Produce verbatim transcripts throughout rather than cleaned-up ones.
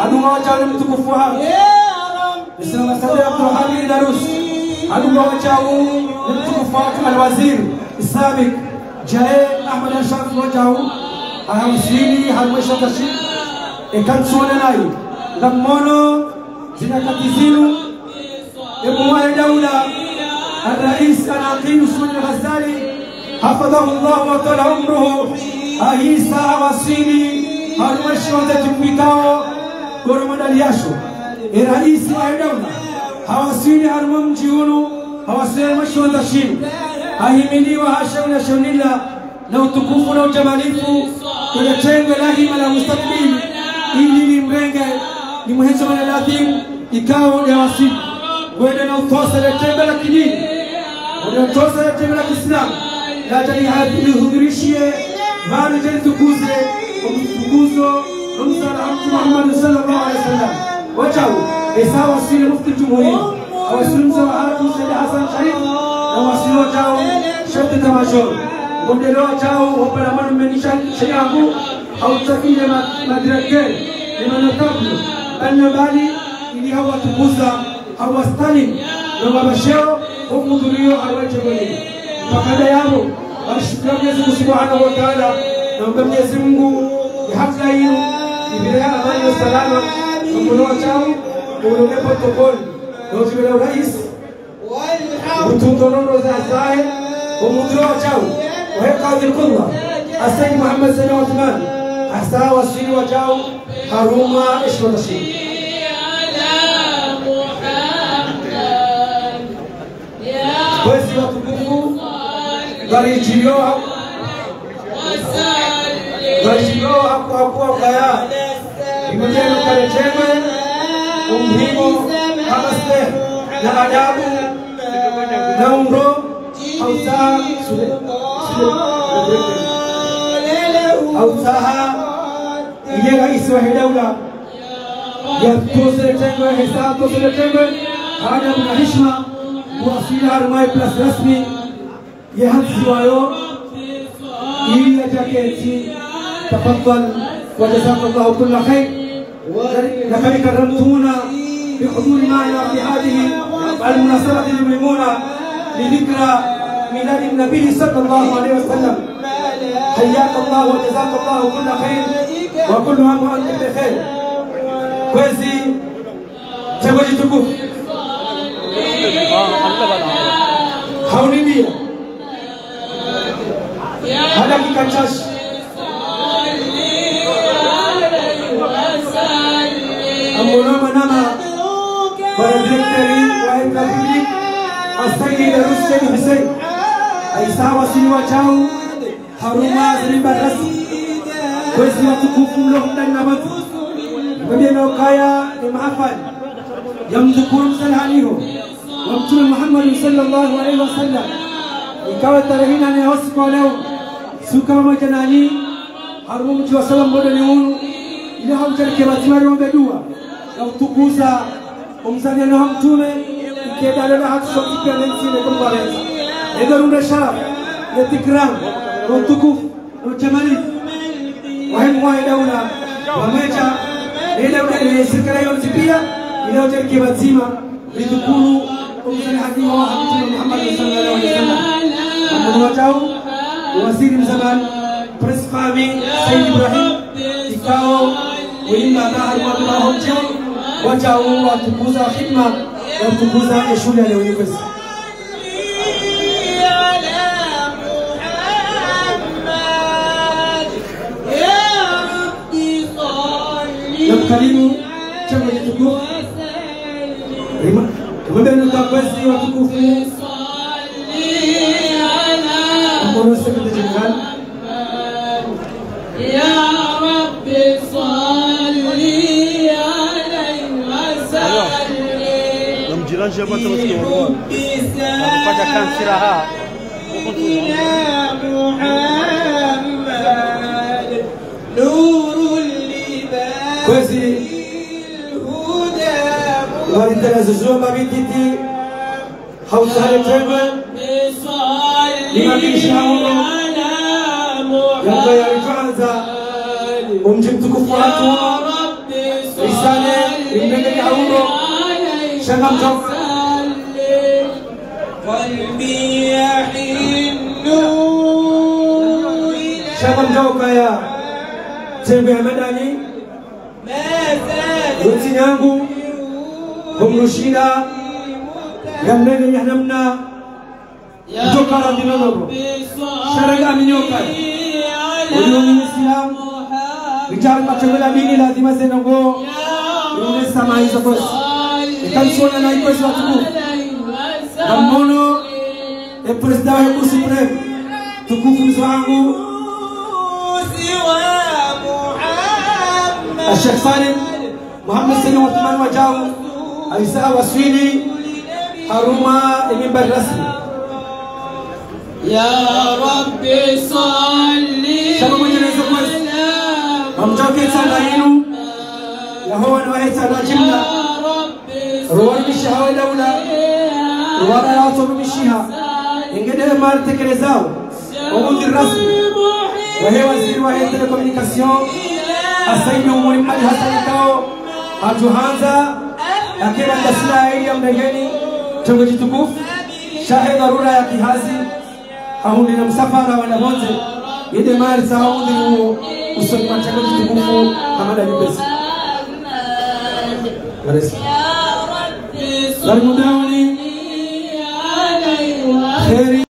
Adunga wachao mtukufu hapa Islam Sadia Abdul Hamid Darus Adunga wachao mtukufu hapa Al-Wazir Islamic Jae Ahmad Ashaf wachao Ahawasili Halwesha Tashid Ekan Suwana Nai Lamono Zinakatizinu Ibu Wae Daula الرئيس العقيل سمين الغزالي حفظه الله وطال عمره أهيسا وصيني هالمشي وتتبكاو قرمان الياشو الرئيس وعيدونا هواسيني هالمم جيونو هواسيني المشي وتشينو أهيميني وهاشونا شونيلا لو تكوفو لو جماليفو كنتشنغ لاهي ملا مستقبيل إلي لمرنغ لمهنسو من اللاتين إكاو يواسيني وإننا نتوصل الجبل الكنين ونتوصل الجبل الإسلام لا تلي هذه الهدريشية ما رجل تكوزه ومتكوزه رمز العبد محمد صلى الله عليه وسلم وجهه إساء وسيلة مفتي الجمهورية أو سلم سواء سيد حسن شريف أو وسيلة جاو شد تماشور ودلو جاو وبلا من من شيئه أو سفينة مدركة لمن نتقبل أن بالي إلي هو تكوزه Awastani na mabashao hukudhurio alwajibani pakada yao ashukuru Mwenyezi Subhanahu wa Ta'ala na Mwenyezi Mungu ya hafla hiyo ibira amani na salama kwa chao kuondoka protokoli na ujumbe wa rais utundono za zahir wa mudro chao wa qadhi al-qudwa Sayyid Muhammad sallallahu alaihi wasallam hasa wasili wa chao haruma ishwatashi Wezi watukufu Garijio Garijio haku haku kaya Imujenu karecheme Umhimu Hamaste Na adabu Na umro Hausaha Hausaha Iye raisi wa hidaula Ya tosele tengwe Hisa tosele tengwe Adabu na hishma وأصيلها رماي بلاس رسمي يهدز وايو إلي جاكيتي تفضل وجزاك الله كل خير لقد كرمتونا بحضور معنا في هذه المناسبة الميمونة لذكرى ميلاد النبي صلى الله عليه وسلم حياك الله وجزاك الله كل خير وكل عام وأنتم بخير كويسي تبغي تقول Hauni hada kikachash Amuna manama para directori wa republic Sayyid Hussein Hussein Aisa wasili wa chao haruma ziliba rasmi kwezi watukufu mlo ndani na watu Mwenye kaya ni mahafali yamdhukuru msalhaniho wa Mtume Muhammad sallallahu alaihi wasallam ikawa tarehe nane ya siku leo suka moja nani harumu mtu wa sallam bodo ni unu ile hamjarike batimari wa dua na utukuza umzania na Mtume ikedala na hatu sokipe lensile kwa balenza edarunda sharaf ya tikram na utukufu na jamali wahimu wa daula wa meja daula ile serikali yonsipia إلى وجه كباتيما لتكونوا أمثال حكيمة وحكيمة محمد صلى الله عليه وسلم أما وجهه وزير الزمان بريس فامي سيد إبراهيم إكاو وإما داهر وابنا هجو وجهه وتكوزا خدمة وتكوزا يشولي على ونفس يبكلموا كما يتكوف Kemudian ucapan watukufu Ampun sekali dijadikan Ya Rabbi salli alaihi wasallim Namjiran siapa terus keluar Pada kan sirahat Ya Muhammad Nurul liban Kuasi Warintana zuzua mabititi Hausare tebe Lima bishi hauro Yanga ya rifanza Umjim tukufu hatu Isani إنك يعود شغم جوك قلبي يحن شغم جوك يا تبع مدني وتي yangu kumrushida yamnene yahnamna kutoka radina nabo sharaga aminyoka uliyo Islam rijal matawala dini lazima zenongo ile sama hizo kosi ikansona na ikosi watu kamono e president wa kursi supreme tukufu mzangu الشيخ سالم محمد سليم وثمان وجاو عيسى وسويني حروما المنبر الرسمي يا رب صل شباب مجلس كويس هم جاو كيف سالينو وهو نوعي سالوا جملة روار مشيها ولولا روار راسو مشيها إنجده مال تكرزاو ومدير الرسمي وهي وزير وهي تليكومينيكاسيون Asaidu Muhammad Hassan Kao Atuhanza akiwa tasila ili ya mdegeni tongoji tukufu shahe dharura ya kihazi ahundi na msafara wa nabote yede mali za ahundi huo usoni matangoji tukufu Hamada Nibesi Maresi Zalimudauni Kheri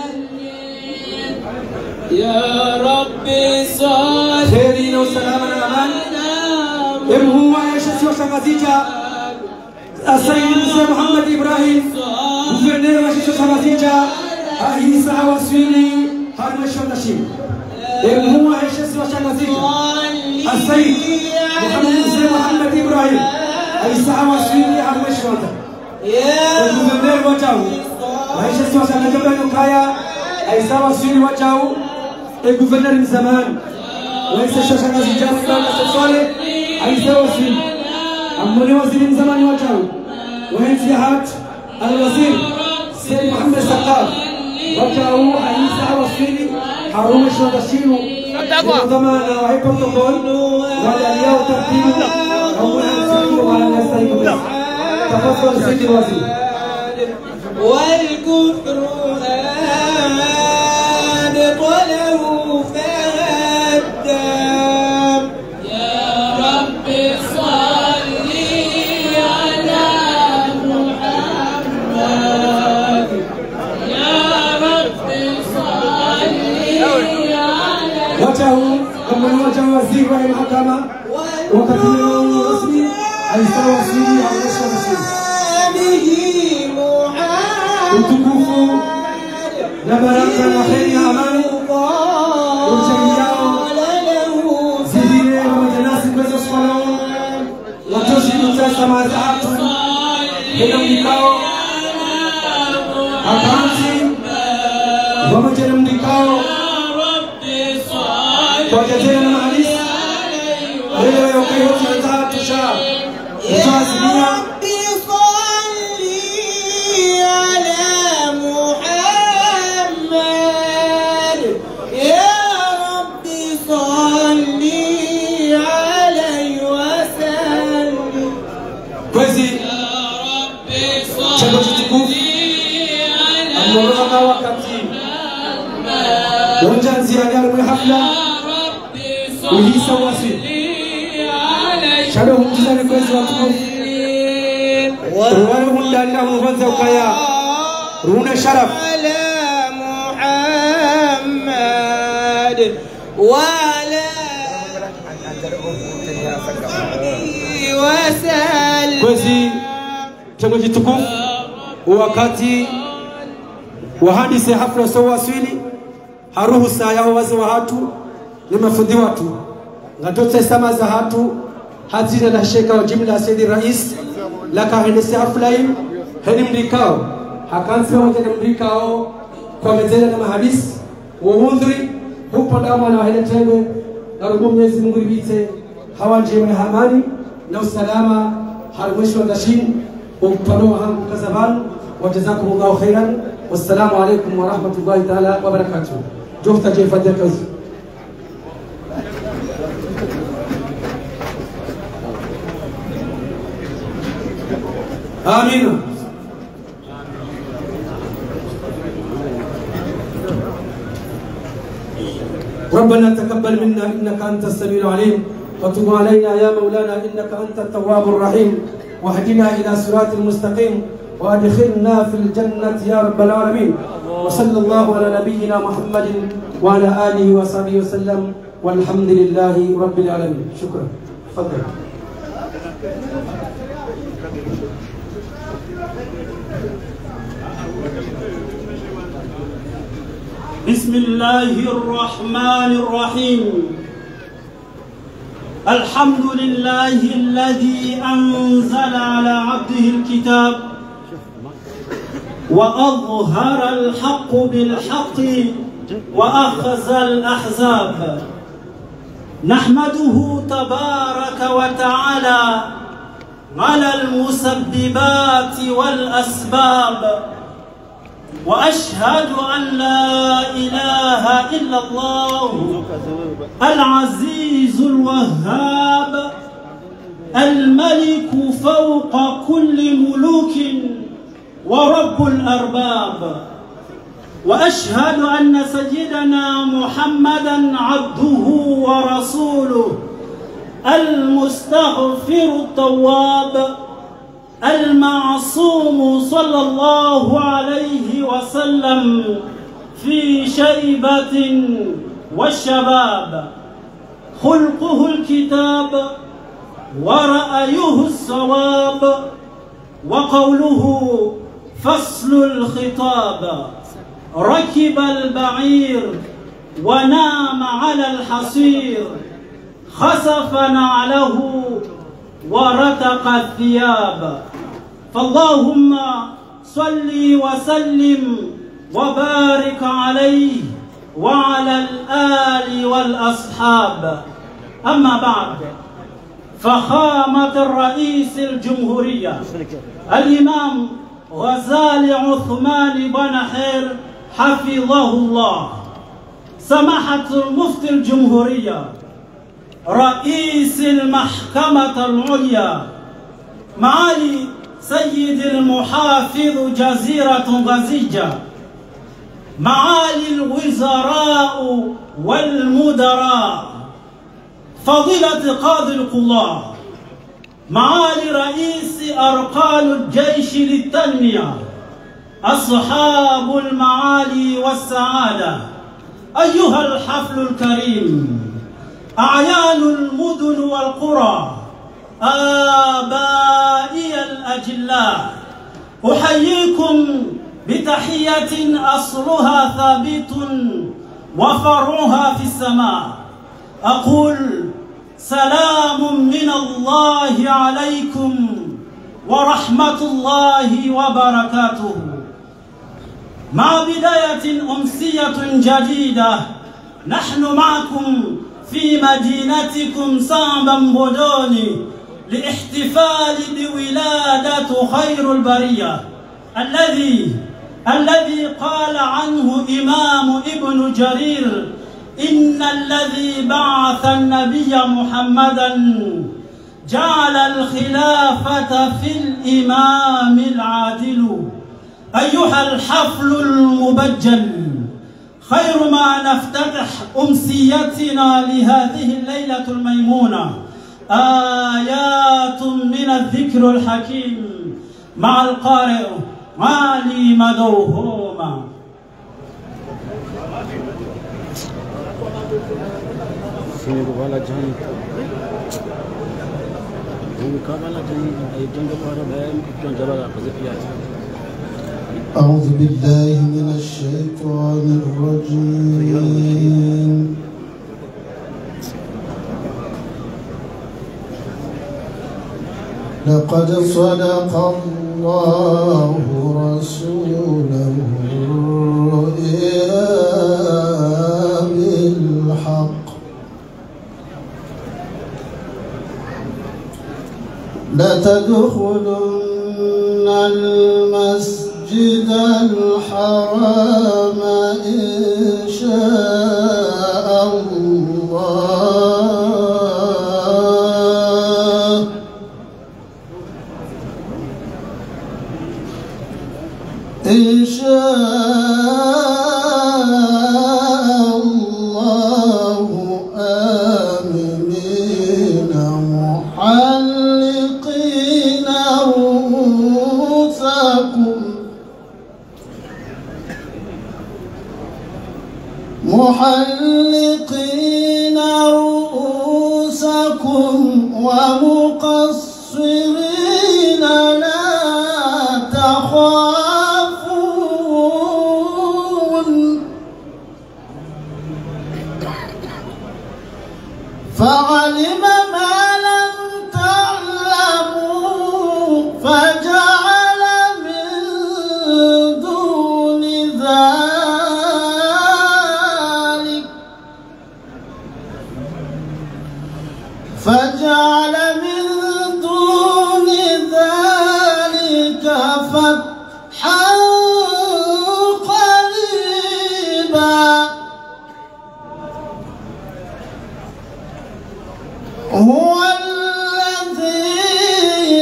يا ربي صل خيرين والسلام والأمان إم هو يشسي وشغازيجا السيد المسيح محمد إبراهيم وفرنير وشسي وشغازيجا أهيسا وسويني هرمش ونشيم إم هو يشسي وشغازيجا السيد محمد المسيح محمد إبراهيم أهيسا وسويني هرمش ونشيم وفرنير وجاو ويشسي وشغازيجا بنوكايا أهيسا وسويني وجاو الجوفرنر من زمان وليس الشاشة ناس جاوا إلى السؤال عايز وزير أمني وزير من زمان وجاو وين سياحات الوزير سيد محمد سقاف وجاو عايز وزير حروم شرطشينو وضمان وهي بروتوكول ولا اليوم ترتيب أول سيد ولا يستيقظ تفضل سيد الوزير والكفر وله فهدام يا رب صل على محمد يا رب صل على وجهه لما وجه وزير وهي المحكمة وكتبه رسمي عيسى وسيدي على الشمس utukufu na baraka na kheri na amani uchangiao zidine pamoja nasi kuweza kufahamu watoshi kutesa mazaatu hena mdikao akansi pamoja na mdikao kwa jazera na mahalisi leo ya ukihoji na tatu sha utazilia Moroka wakati Wanjanzi alialumu hafla Uhisa wasi Shado humjizani kwezi watukufu Ruwani hundani na hunufanza ukaya Runa sharaf Muhammad Wala Kwezi Chango jitukufu Wakati wahandisi hafla sawa waswili haruhu saa yao wazi wa hatu ni mafundi watu ngatote sama za hatu hazina na sheka wa jimla saidi rais laka hendesi hafla hii heni mdikao hakansi wa mjene mdikao kwa mezela na mahadisi uhundri hupo damu na wahele tebe na rubu mnyezi mungu ribite hawa njema na hamani na usalama harumweshi wa dashin umpanoa hangu kazabanu وجزاكم الله خيرا والسلام عليكم ورحمة الله تعالى وبركاته. جوفتا كيف تكز؟ آمين. ربنا تقبل منا إنك أنت السميع العليم، وتب علينا يا مولانا إنك أنت التواب الرحيم، واهدنا إلى صراط المستقيم، وأدخلنا في الجنة يا رب العالمين. وصلى الله على نبينا محمد وعلى آله وصحبه وسلم، والحمد لله رب العالمين. شكرا. تفضل. بسم الله الرحمن الرحيم. الحمد لله الذي أنزل على عبده الكتاب وأظهر الحق بالحق وأخزى الأحزاب. نحمده تبارك وتعالى على المسببات والأسباب، وأشهد أن لا إله إلا الله العزيز الوهاب الملك فوق كل ملوك ورب الأرباب. وأشهد أن سيدنا محمدًا عبده ورسوله المستغفر التواب المعصوم صلى الله عليه وسلم في شيبة والشباب. خلقه الكتاب ورأيه الصواب، وقوله فصل الخطاب. ركب البعير ونام على الحصير، خسف نعله ورتق الثياب. فاللهم صل وسلم وبارك عليه وعلى الآل والأصحاب. أما بعد، فخامة الرئيس الجمهورية الإمام غزالي عثمان بن حير حفظه الله، سماحة المفتي الجمهورية رئيس المحكمة العليا، معالي سيد المحافظ جزيرة غزيجة، معالي الوزراء والمدراء، فضيلة قاضي القضاة، معالي رئيس أركان الجيش للتنمية، أصحاب المعالي والسعادة، أيها الحفل الكريم، أعيان المدن والقرى، آبائي الأجلاء، أحييكم بتحية أصلها ثابت وفرعها في السماء. أقول سلام من الله عليكم ورحمة الله وبركاته. مع بداية أمسية جديدة، نحن معكم في مدينتكم سامبا بودوني لاحتفال بولادة خير البرية الذي الذي قال عنه إمام ابن جرير: إن الذي بعث النبي محمدا جعل الخلافة في الإمام العادل. أيها الحفل المبجل، خير ما نفتتح أمسيتنا لهذه الليلة الميمونة آيات من الذكر الحكيم مع القارئ علي مدوهوما. أعوذ بالله من الشيطان الرجيم. لقد صدق الله رسوله الرؤيا بالحق لتدخلن المسجد الحرام إن شاء الله إن شاء الله آمنين محلقين رؤوسكم محلقين رؤوسكم ومقصرين لا تخافون فعلم ما لم تعلموا فجعل من دون ذلك فجعل من دون ذلك فتحا قريبا هو الذي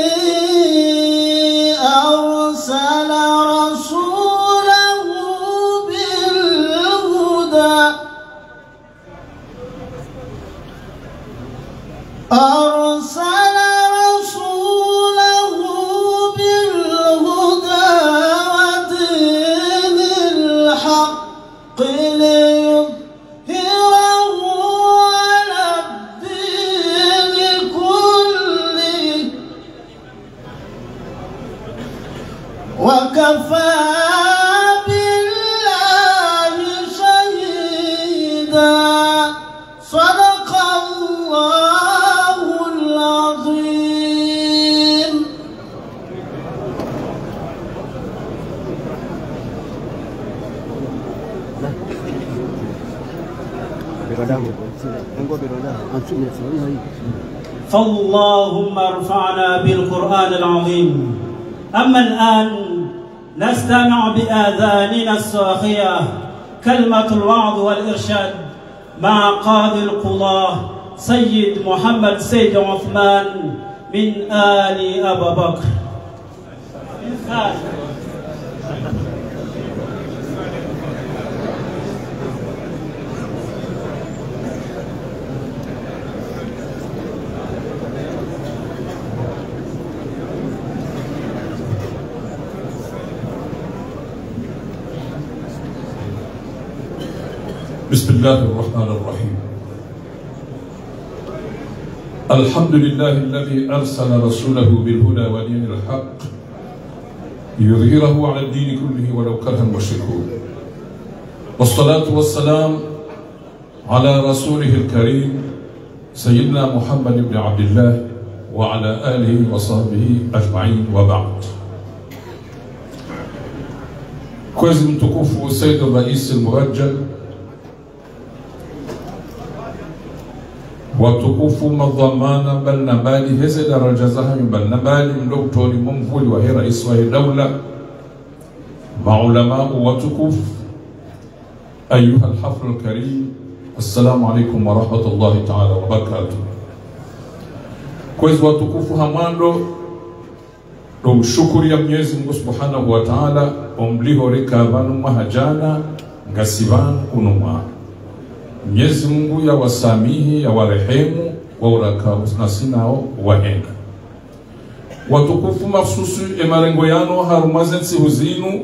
أرسل رسوله بالهدى أرسل رسوله بالهدى ودين الحق ليظهره على الدين كله وكفى بالله شهيدا صدق الله العظيم. فاللهم ارفعنا بالقرآن العظيم. أما الآن نستمع بآذاننا الصاخية كلمة الوعظ والإرشاد مع قاضي القضاة سيد محمد سيد عثمان من آل أبا بكر. بسم الله الرحمن الرحيم. الحمد لله الذي أرسل رسوله بالهدى ودين الحق ليظهره على الدين كله ولو كره المشركون، والصلاة والسلام على رسوله الكريم سيدنا محمد بن عبد الله وعلى آله وصحبه أجمعين، وبعد. كويس متكوف السيد الرئيس المبجل watukufu madhamana bal nabali heze daraja zaha bal nabali mdoktori mumvuli wa rais wa dawla maulama watukufu ayuha alhafl alkarim, assalamu alaykum wa rahmatullahi ta'ala wa barakatuh. Kwezi watukufu hamando tumshukuru ya Mwenyezi Mungu Subhanahu wa Ta'ala omliho rekavanu mahajana ngasivanu kunuma. Mwenyezi Mungu ya wasamihi ya warehemu wa uraka nasinao wahenga. Watukufu mafsusu emarengo yano harumaze nsihuzinu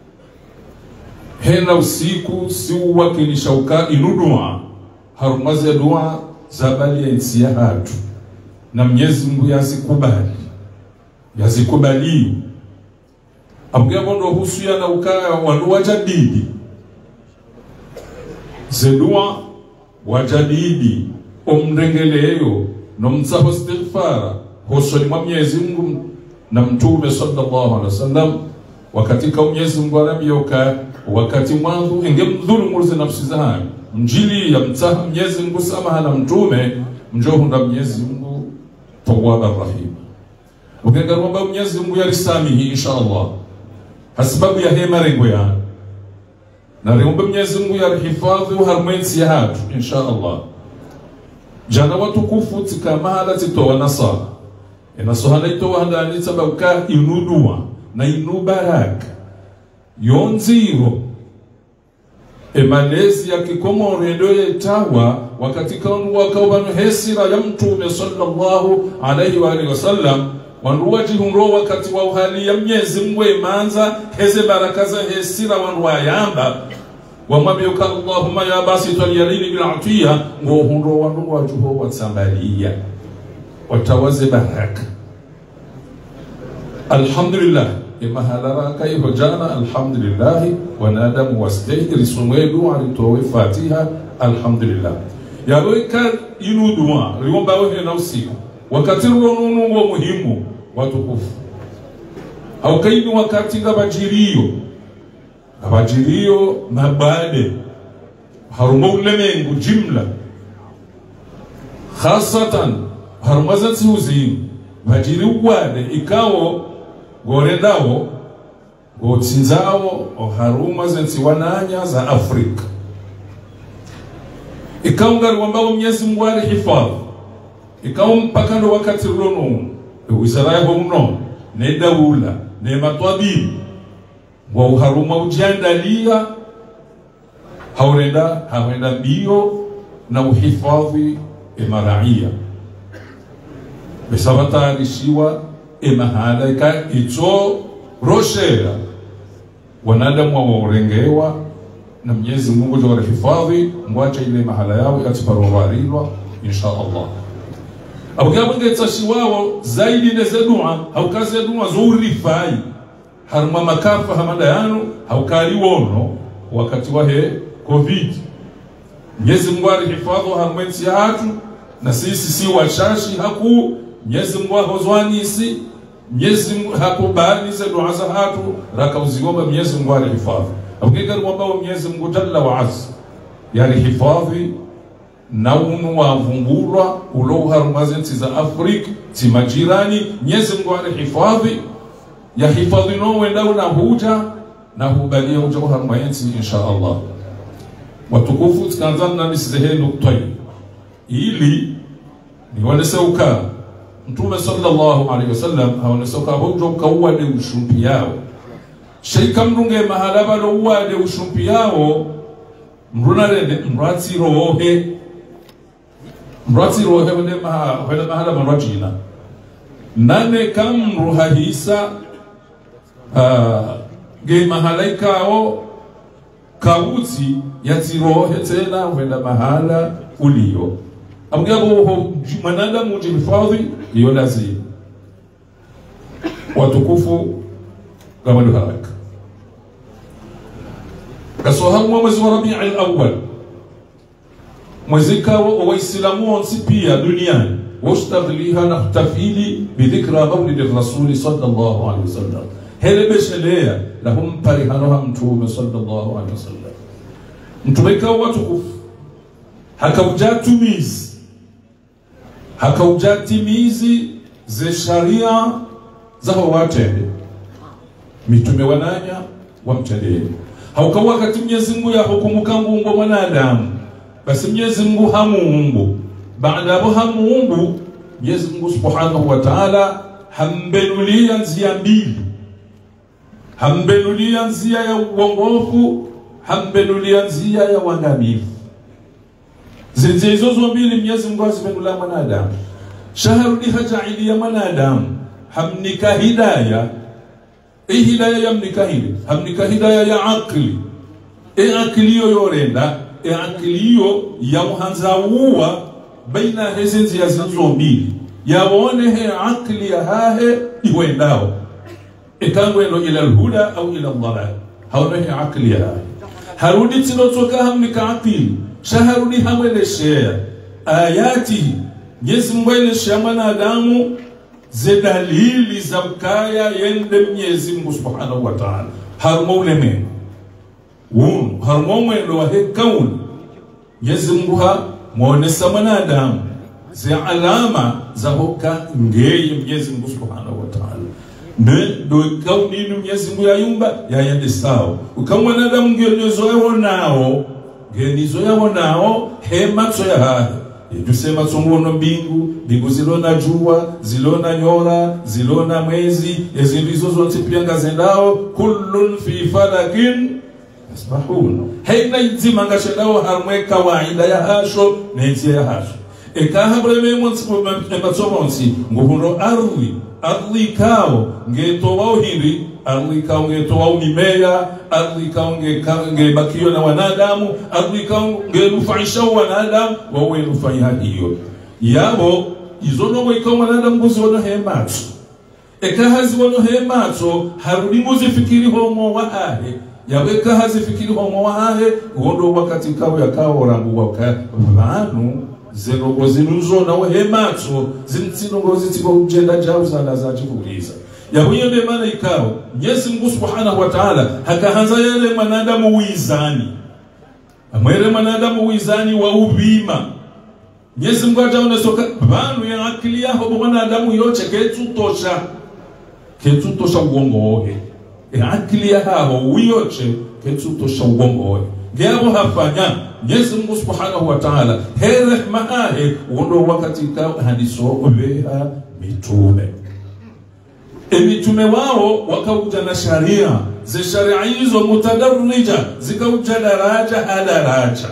hena usiku si uwakilisha uka inudua harumaze dua zabali ya nsi ya hatu na Mwenyezi Mungu yazikubali yazikubali abuya bondo husu ya na ukaya wandu wajadidi zedua wajadidi omrengeleyo no mtsaho istighfara hosoni mwa Mwenyezi Mungu na mtume sallallahu alaihi wasallam wakati kwa Mwenyezi Mungu anamyoka wakati mwanzo ingemdhulumu murzi nafsi zao mjili ya mtsaha Mwenyezi Mungu samaha na mtume mjohu na Mwenyezi Mungu tawwaba rahim. Ukenga kwamba Mwenyezi Mungu yalisamihi inshallah hasababu ya hema rengo ya na rengo Mwenyezi Mungu yarihifadhi uharmensi ya hatu inshallah. Jana watukufu tika mahala titowa nasara inasohana itowa handani sababuka inudua na inu baraka yonziro emalezi ya kikomore ndio yetawa wakati kanu wakawanu hesira ya mtume sallallahu alaihi wa alihi wasallam wanruwa jihunro wakati wa uhali ya mnyezi mwe manza heze baraka za hesira wanruwa yamba wamabiyuka Allahumma ya basi tuliyalini bil'atiya ngo hunro wanruwa juho watsambaliya watawaze baraka. Alhamdulillah imahalara kaiho jana alhamdulillah wanadamu wastahili sumwedu alitowe fatiha alhamdulillah yaweka inu dua riomba wewe na usiku wakati ronunu wa muhimu watukufu au kaini wakati gabajirio gabajirio mabade harumo ulemengu jimla khasatan harumaza tsiuzi bajiri ugwade ikawo gorendao gotsinzao oharuma zensiwananya za Afrika ikaungali wambao Mwenyezi Mungu alihifadhi ikawa mpaka ndo wakati rono wizara ya mno ne daula ne matwabi wa uharuma ujiandalia haurenda haurenda bio na uhifadhi emaraia besabata alishiwa emahala ika ito roshera wanadamu wa urengewa na Mwenyezi Mungu jwa hifadhi mwacha ile mahala yao yatiparowarilwa insha Allah. Abugabo ngetashiwao zaidi neze dua au kazi dua zuri fai harma makafa hamada yanu au kali wono wakati wa he covid Mwenyezi Mungu alihifadhi harmensi hatu na sisi si washashi haku Mwenyezi Mungu hozwani si Mwenyezi Mungu hakubali ze dua za hatu rakauzigomba Mwenyezi Mungu alihifadhi abugega mwamba wa Mwenyezi Mungu jalla wa azza yalihifadhi na unu wa vungurwa ulo harumazensi za Afrika ti majirani Mwenyezi Mungu alihifadhi ya hifadhi no wenda na huja na hubalia huja harumayensi insha Allah. Watukufu tukanzana na nisehenu toyi ili niwonese uka Mtume sallallahu alaihi wasallam haonese uka hojo kauwa de ushumpi yao sheika mrunge mahalaba lo uwa de ushumpi yao mruna rende mrati rohe mrati rohe wende maha wende mahala marajina nane kamru hahisa uh, ge mahalaika o kawuti yatirohe tena wenda mahala ulio amgabo ho mananda mujifadhi iyo lazima watukufu kama ndo haraka kasohamu mwezi wa Rabi'i al-awwal mwezi kawa wa Waislamu wonsi pia duniani washtaghliha nahtafili bidhikra mawlid ar-rasul sallallahu alaihi wasallam hele beshelea lahum parihanoha mtume sallallahu alaihi wasallam mtume kawa watukufu hakaujatumizi hakaujatimizi ze sharia za watende mitume wananya wamtendee haukawa wakati Mwenyezi Mungu ya hukumu kangu mwanadamu basi Mwenyezi Mungu hamuumbu baada hapo hamuumbu Mwenyezi Mungu subhanahu wa ta'ala hambenulia njia mbili hambenulia njia ya uongofu hambenulia njia ya uangamivu zinzi hizo mbili Mwenyezi Mungu azibenulia mwanadamu shahru hajaili ya mwanadamu hamnika hidayah e hidayah yamnika hili hamnika hidayah ya akli e akliyo yorenda e akliyo ya muhanzauwa baina hezenzi ya zinzo mbili yaone he akli ya hahe iwendao e kangwendo ila alhuda au ila dhalal haone he akli ya hahe harudi tinotoka hamnika akli shaharudi hamweleshea ayati Mwenyezi Mungu eleshea mwanadamu ze dalili za mkaya yende Mwenyezi Mungu subhanahu wa ta'ala harumo uleme un harumo mwendo wa hekaun Mwenyezi Mungu ha muonesa mwanadamu ze alama za hoka ngeye Mwenyezi Mungu subhanahu wa ta'ala ne do kauni Mwenyezi Mungu yayumba yayende sawa ukamwa mwanadamu ngeyozo yao nao genizo yao nao hema tso ya hahe tusema songono mbingu mbingu zilona jua zilona nyora zilona mwezi ezilizo zote pia ngazendao kullun fi falakin asbahun haina nzima ngashendao harmwe kawaida ya hasho nezi ya hasho ekaha breme monsiko mbatsovonsi nguhundo ardhi ardhi kao ngeto wao hindi ardhi kao ngeto wao mimea ardhi kao ngebakio na wanadamu ardhi kao ngenufaisha wanadamu wawe nufanya hiyo yabo izono weko wanadamu kuziona hematso ekaha ziwono hematso harudi muzifikiri homo wahe yaweka hazifikiri homo wahe uondo wakati kao yakao rangu waka vanu zerogo zinuzo na wehematso zinsinongo zitiko ujenda jao zala za chifuliza ya huyo de maana ikao Mwenyezi Mungu Subhanahu wa Ta'ala hakaanza yale manadamu uizani amwele manadamu uizani wa ubima Mwenyezi Mungu ataona soka banu ya akili yao bwana adamu yote ketu tosha ketu tosha uongo ohe e akili yao uyoche ketu tosha uongo ohe Gabo hafanya Mwenyezi Mungu Subhanahu wa Ta'ala herehma ahe uondo wakati kao hadiso obeha mitume e mitume wao wakauja na sharia ze sharia hizo mutadarrija zikauja daraja daraja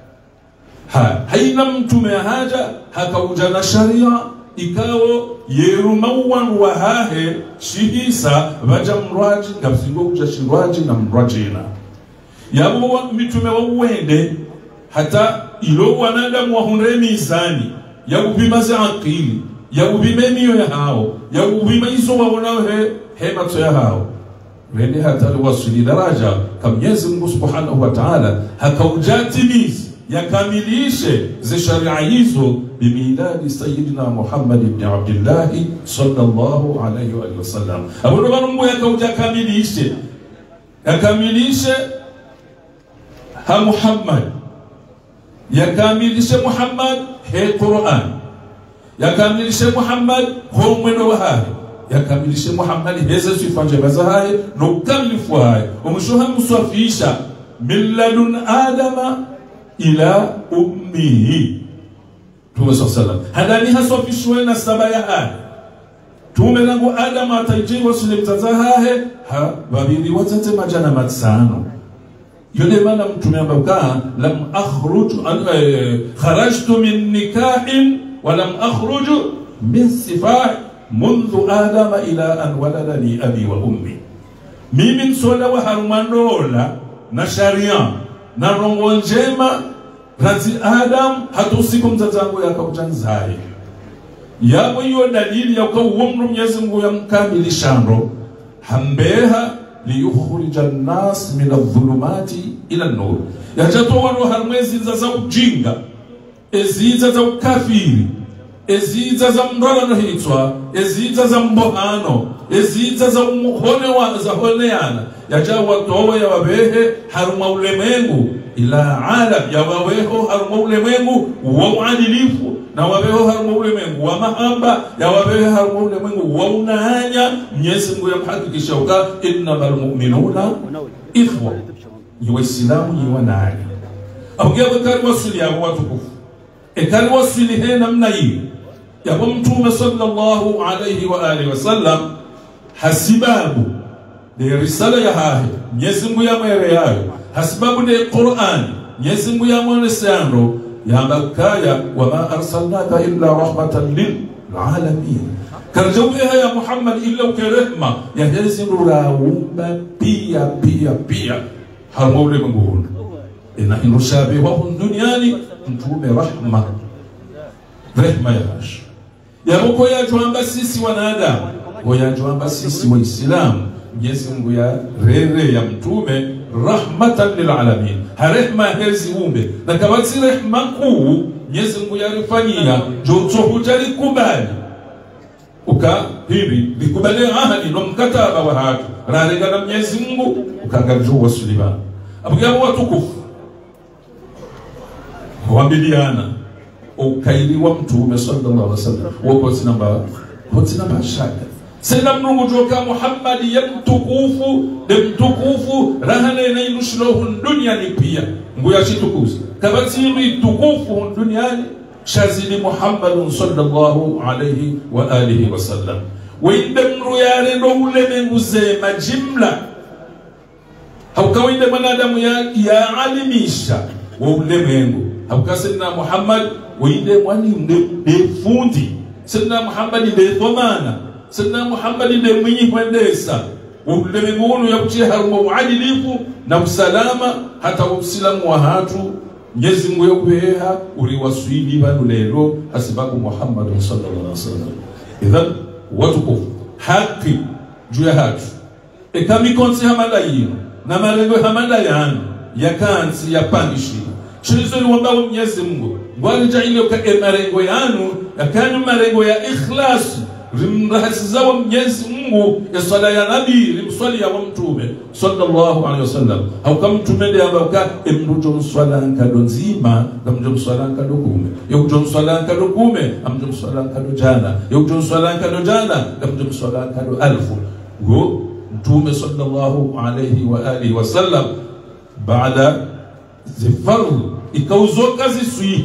ha haina mtume haja hakauja na sharia ikao yerumawan wa hahe shihisa vajamraji kapsingo kuja shirwaji na mrajina yabo mitume wawende hata ilo wanadamu wahunre mizani ya upima za akili ya upima miyo ya hao ya upima iso wawonao he hemato ya hao rende hata wasili daraja kama Mwenyezi Mungu Subhanahu wa Ta'ala hakaujatimizi yakamilishe ze sharia hizo bimiladi sayyidina Muhammad ibn Abdullah sallallahu alayhi wa sallam abono banumbu yakaujakamilishe yakamilishe ha Muhammad yakamilishe Muhammad he Qur'an yakamilishe Muhammad ho mwendo wa hayo yakamilishe Muhammad heza sifanje bazahaye no kamilifu hayo umushuha musafisha milladun adama ila ummihi Tume sallam hadani hasofishwe na saba ya hayo tume langu adama atajiwa sulimtazahahe ha babili watate majana matsano yule maana mtume ambaye lam akhruj kharajtu min nikahin wa lam akhruj min sifah منذ آدم إلى أن ولدني أبي وأمي mimi nsola wa harumandola na sharia na rongo njema razi Adam hatusiku mtazangu yakautanzai yabo hiyo dalili ya kwa uomru Mwenyezi Mungu yamkamilishando hambeha liyukhrija an-nas min adh-dhulumati ila an-nur yajatoa roho harmezi za ujinga eziza za ukafiri eziza za mdola no hitwa eziza za mbohano eziza za umuhone wa za honeana yajawa towe ya wabehe haruma ulemengu ila alam ya wabeho haruma ulemengu wa uadilifu na wabeho haruma ulemengu wa mahamba ya wabehe haruma ulemengu wa unanya Mwenyezi Mungu yamhakikisha uka innamal mu'minuna ikhwa ni waislamu ni wanani abugia bakari wasuli ya watukufu ekari wasuli he namna hii ya mtume sallallahu alayhi wa alihi wasallam hasibabu de risala ya hahe Mwenyezi Mungu yamwere yayo hasibabu de Qur'an Mwenyezi Mungu yamwonesando yambakaya wama arsalnaka illa rahmatan lil alamin karjawe ya Muhammad illa ukerehma ya Mwenyezi raumba pia pia pia harmaule mungu ina inushabi wa duniani mtume rahma rehma ya hash yaboko yajuamba sisi wanadamu wayajuamba sisi waislamu Mwenyezi Mungu ya rere ya mtume rahmatan lil alamin harehma hezi umbe na kabati rehma kuu Mwenyezi Mungu yarifanyia joto hujali kubali uka hivi likubali ahadi no mkataba wa hatu ralenga na Mwenyezi Mungu ukangajua wasuliba abuya watukufu wambiliana ukaili wa mtume sallallahu alaihi wasallam wako sinamba wako sinamba shaka sela mnungu joka Muhammad yamtukufu demtukufu rahane na inushlohu duniani pia nguya shitukuzi kabati ni tukufu duniani shazili Muhammadun sallallahu alayhi wa alihi wa sallam winde mru yale ndo ulemengu zema jimla haukawinde mwanadamu ya, ya alimisha wa ulemengu haukasina Muhammad winde mwani mde fundi sina Muhammad de thomana sina Muhammad de mwinyi kwendesa wa ulemengu unu ya kuchia haruma uadilifu na usalama hata usilamu wa hatu Mwenyezi Mungu yokuheha uliwaswidi banu lelo hasibaku Muhammad sallallahu alaihi wasallam. Idhan watukufu haki juu ya hatu ekami konsi hamada yino na malengo hamada yanu ya kansi ya pandishi shirizo ni wambao Mwenyezi Mungu wali jaile uka malengo yanu ya kanu malengo ya ikhlasi rimrahasiza wa Mwenyezi Mungu ya swala ya nabi rimswali ya wa mtume sallallahu alaihi wasallam au kama mtume ndiye ambaka emrujo swala nkado nzima na mjo swala nkado kume ya mjo swala nkado kume amjo swala nkado jana ya mjo swala nkado jana na mjo swala nkado alfu go mtume sallallahu alaihi wa alihi wasallam baada zifaru ikauzoka ziswi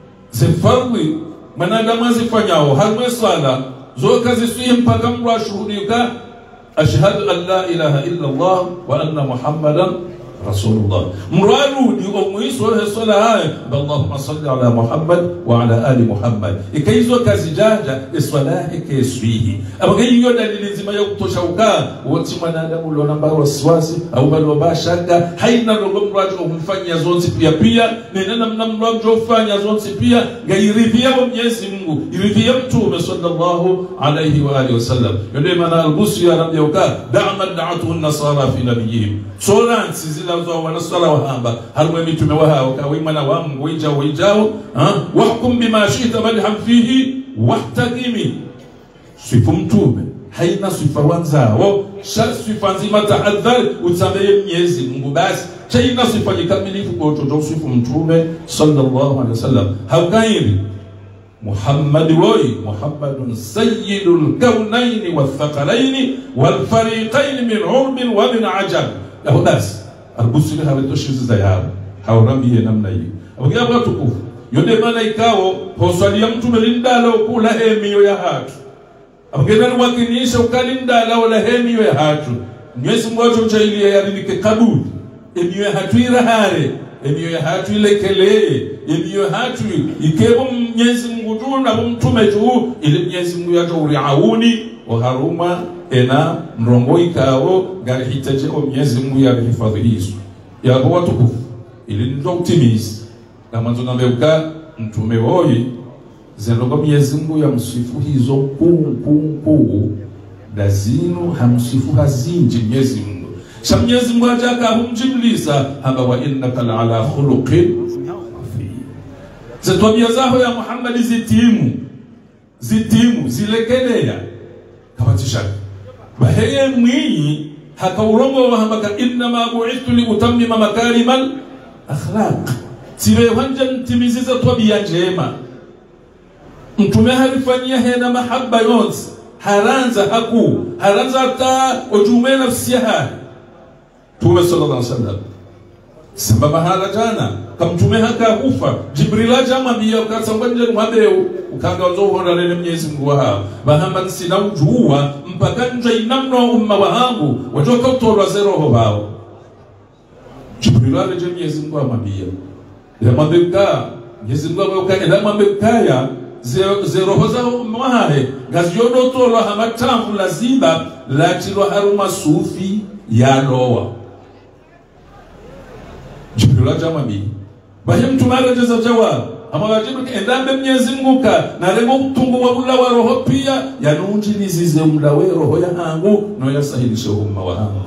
zifaru manadamu zifanyao halwe swala zoka ziswi mpaka mru ashuhudika ashhadu an la ilaha illa Allah wa anna Muhammadan rasulullah murarudi umuiso swala haya Allahumma salli ala Muhammad wa ala ali Muhammad ikaizo kazi jaja swala ikeswihi abagayi yo dalili zima ya kutosha uka wote mwanadamu uliona mbao wasiwasi au bado bashaka haina rogo mraji kumfanyia zonzi pia pia nena mna mraji ufanya zonzi pia gairivia wa Mwenyezi Mungu irivia mtume sallallahu alayhi wa alihi wasallam yule maana albusi ya rabbi uka da'ama da'atu an-nasara fi nabiyihim soransi zila wa nasala wa hamba halwe mitume wa hao ka wimana wa Mungu wijao wijao wahkum bima shita madham fihi wahtaqimi sifu mtume haina sifa wanzao sha sifa nzima tahadhar utameye Mwenyezi Mungu basi chaina sifa kamilifu kwa utoto sifu mtume sallallahu alaihi wasallam haukairi Muhammad woi Muhammadun sayyidul kaunaini wathaqalaini wal fariqain min urbin wa min ajab lahu basi albusiri hawetoshizi za yao haurambiye namna hiyo abagia watu kufu yode maana ikao poswalia mtume lindala kula hemiyo ya hatu abagia nani wakinisha ukalindala wala hemiyo ya hatu Mwenyezi Mungu atumjailia yaridike kaburi emiyo ya hatu irahare emiyo ya hatu ilekelee emiyo ya hatu ikebo Mwenyezi Mungu tu na mtume tu ili Mwenyezi Mungu yato uriauni wa haruma ena mrongo ikao gari hitaje o Mwenyezi Mungu ya hifadhi hizo ya kwa tukufu ili ndo kutimiza na mwanzo nameuka mtume woi zendoka Mwenyezi Mungu ya msifu hizo kuu kuu kuu dazinu hamsifu hazinji Mwenyezi Mungu sha Mwenyezi Mungu ataka humjimlisa haba wa innaka ala khuluqin zetwabia zaho ya Muhammad zitimu zitimu zilekelea kawatisha baheye mwinyi hakaurongo wa hamaka inna ma bu'ithtu li utammima makarimal akhlaq siwe wanja mtimiziza tabia njema mtume harifanyia hena mahabba yonsi haranza haku haranza ta ujume nafsi yake tume sallallahu alaihi wasallam sambamba hala jana kamtume haka kufa Jibril ajamwambia ukasangwanje mwabeu ukanga uzohora lele Mwenyezi Mungu wa bahamba sina ujua mpaka nje inamno umma wangu wajoka utorwa zeroho bao Jibril aje Mwenyezi Mungu amwambia ya mabeka Mwenyezi Mungu akaenda mabekaya zeroho za umma wahe gaziyodo torwa hamatambu lazima latilo haruma sufi ya loa Jibril ajamwambia bahe mtumara jaza jawab ama wajibu endambe Mwenyezi Mungu ka na lemo mtungu wa mula wa roho pia yanunjilizize mula we roho ya hangu no yasahilishe umma wa hangu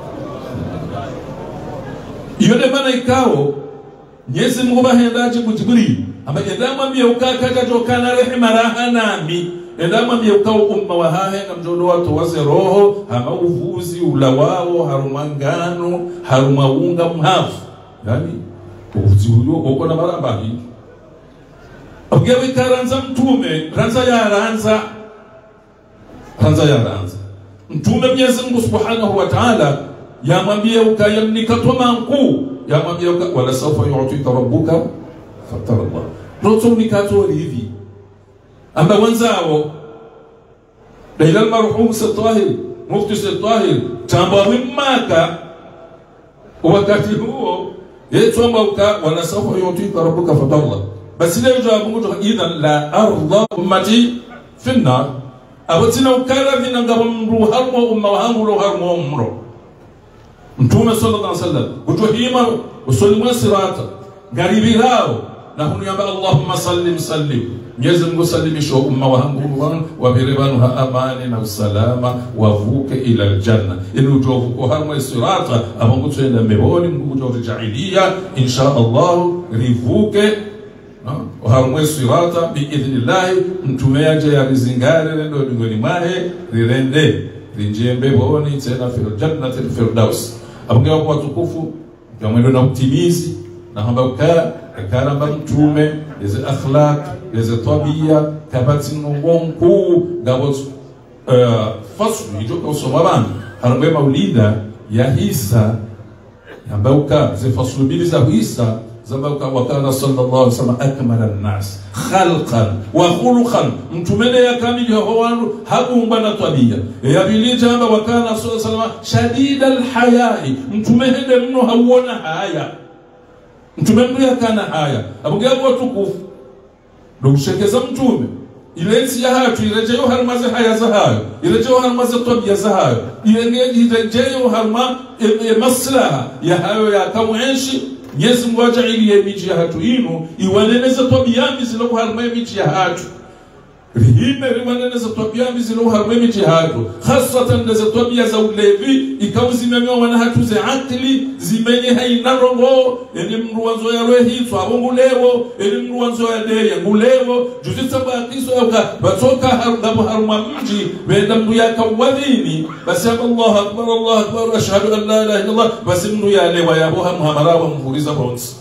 yode maana ikao Mwenyezi Mungu bahendaje kujiburi ama endamwambia ukaka jokana rehema raha nami endamwambia ukao umma wa hahe ngamjono watu waze roho ama uvuzi ulawao harumangano harumaunga mhafu yani uvuzi ulio uko na barabara Ogewe karanza mtume ranza ya ranza ranza ya ranza mtume Mwenyezi Mungu Subhanahu wa Ta'ala yamwambia ukayamnika toma mkuu yamwambia wala sawfa yu'tika rabbuka fatarda rotsoni kato hivi amba wanzao dailal marhum Satahir mufti Satahir tamba wimaka wakati huo yetu amba uka wala safa yutika rabbuka fadalla basi leo jawabu nguto idhan la arda ummati finna abatina ukala vina ngabo mru harmo umma wangu lo harmo umro mtume sallallahu alaihi wasallam kutohima usolimwa sirata garibi hao na huniyamba Allahumma sallim sallim Mwenyezi Mungu salimisha umma wangu wa biribanuha amani na usalama wavuke ila aljanna ili utovuko harmo sirata abangu tuenda meboni Mungu tutajailia insha Allah rivuke no harmo sirata biidhnillah mtume aje ya rizingare ndo dingoni mwahe rirende rinjembe boni tena fil jannatil firdaus abunga kwa tukufu kama na utimizi na hamba ka karamba mtume izi akhlaq izi tabia kabati ngonku gabot fasl ijoka usomabana harbe maulida ya Isa ambao ka zi fasl bili za Isa zabauka wakana sallallahu alaihi wasallam akmala an-nas khalqan wa khuluqan mtumene ya kamili hawanu hakuumba na tabia ya bilija amba wakana sallallahu alaihi wasallam shadid al-haya'i mtumene mno hauona haya mtumene yakana haya abugabo tukufu ndushekeza mtume ilensi ya hatu irejeyo harmaze haya za hayo irejeyo harmaze tabia za hayo irejeyo harma e maslaha ya hayo ya kamwenshi Mwenyezi Mungu ajalie miji ya hatu inu iwaneneza tabia zilo harma miji ya hatu rihime riwaneneza tabia zilo harma miji ya hatu hasatan za tabia za ulevi ikawa zimemewa wana hatu za akili zimenye haina rongo eni mruanzo ya rohi swabo ngulewo eni mruanzo ya deya ngulewo juzita bakiso yaka batoka harma harma mji wenda mdu yaka wadhini basi Allah akbar Allah akbar ashhadu an la ilaha illallah basi mdu ya lewa ya boha muhamara wa mfuriza bonsi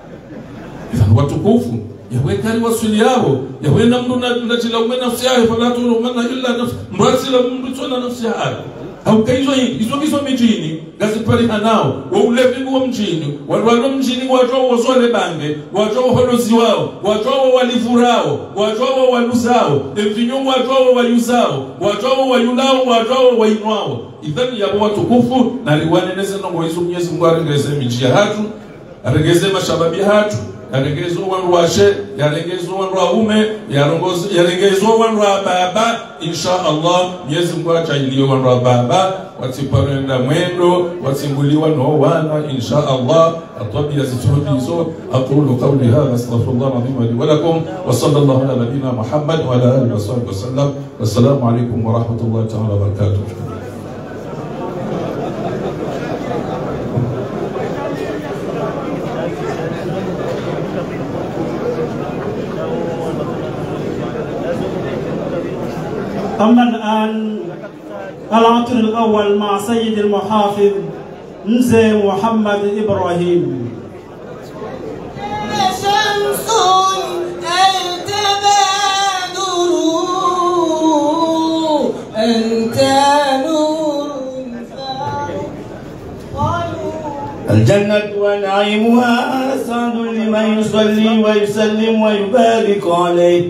idhan watukufu yawekari wasuli yao yawena mdu najila umena nafsi yao falatu umena illa nafsi mrasila mdu tona nafsi yao haukaizo hizo hizo mijini gazipari hanao wa ulevi wa mjini walwalo mjini wajao wazole bange wajao holozi wao wajao walivurao wajao waluzao emvinyo wajao wayuzao wajao wayulao wajao wainwao idhani yabo watukufu na liwaneneze nongo hizo Mwenyezi Mungu arengeze miji ya hatu arengeze mashababi hatu yarengezo wandu washe yarengezo wandu waume yarongozo yarengezo wandu baba insha Allah Mwenyezi Mungu ajalie wandu baba watiparenda mwendo watimbuliwa no wana insha Allah atabia zituhizo aqulu qawli hadha astaghfirullah alazim wa lakum wa sallallahu ala nabiyyina Muhammad wa ala alihi wa sahbihi wasallam wassalamu alaykum wa rahmatullahi ta'ala wa barakatuh. أما الآن العطر الأول مع سيد المحافظ مزي محمد إبراهيم. شمس التبادر أنت نور الجنة ونعيمها سعد لمن يصلي ويسلم ويبارك عليه.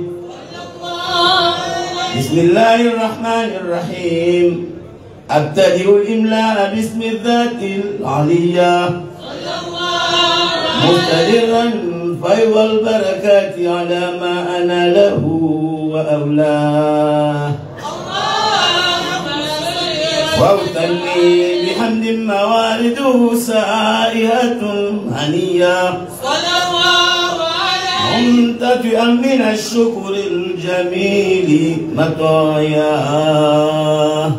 بسم الله الرحمن الرحيم. أبتدئ الإملاء باسم الذات العلية مستدرا فيض البركات على ما أنا له وأولاه. وأثني بحمد موارده سائهة هنية منتفئا من الشكر الجميل مطاياه.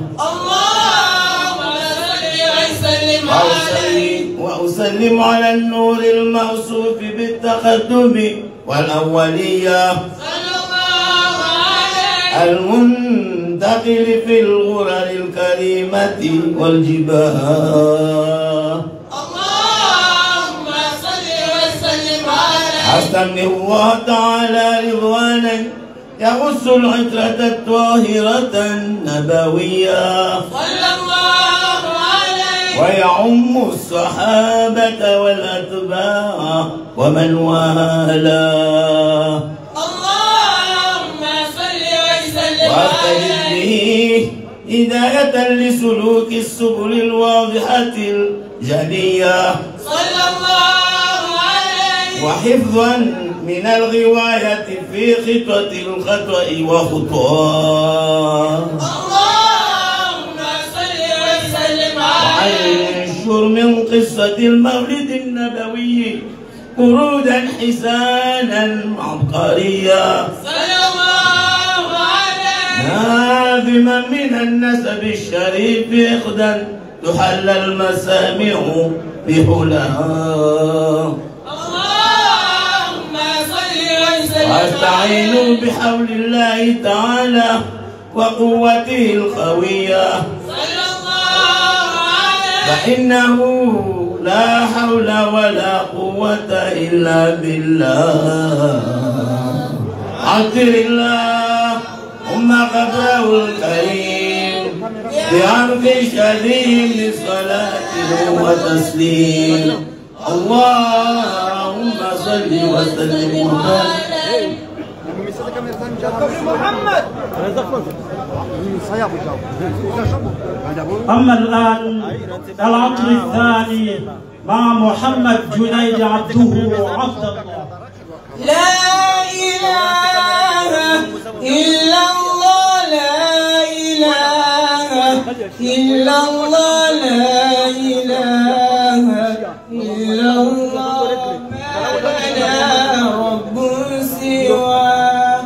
وأسلم على النور الموصوف بالتقدم والأولية المنتقل في الغرر الكريمة والجباه. أستمنه الله تعالى رضوانا يغص العترة الطاهرة النبوية ويعم الصحابة والأتباع ومن والاه. واستجد به هداية لسلوك السبل الواضحة الجلية صلى الله عليه وحفظا من الغواية في خطوة الخطأ وخطوة اللهم صل وسلم عليه وانشر من قصة المولد النبوي قرودا حسانا عبقريا صلى الله عليه ناظما من النسب الشريف إخدا تحل المسامع بحلاها اللهم صل وسلم واستعينوا بحول الله تعالى وقوته القوية صلى الله عليه فإنه لا حول ولا قوة إلا بالله عطر الله أم قبره الكريم بعرف شديد لصلاة وتسليم اللهم صل وسلم وبارك أما الآن العطر الثاني مع محمد جنيد عبده عبد الله. لا إله إلا الله لا إله إلا الله لا إله إلا الله ما لنا رب سواه.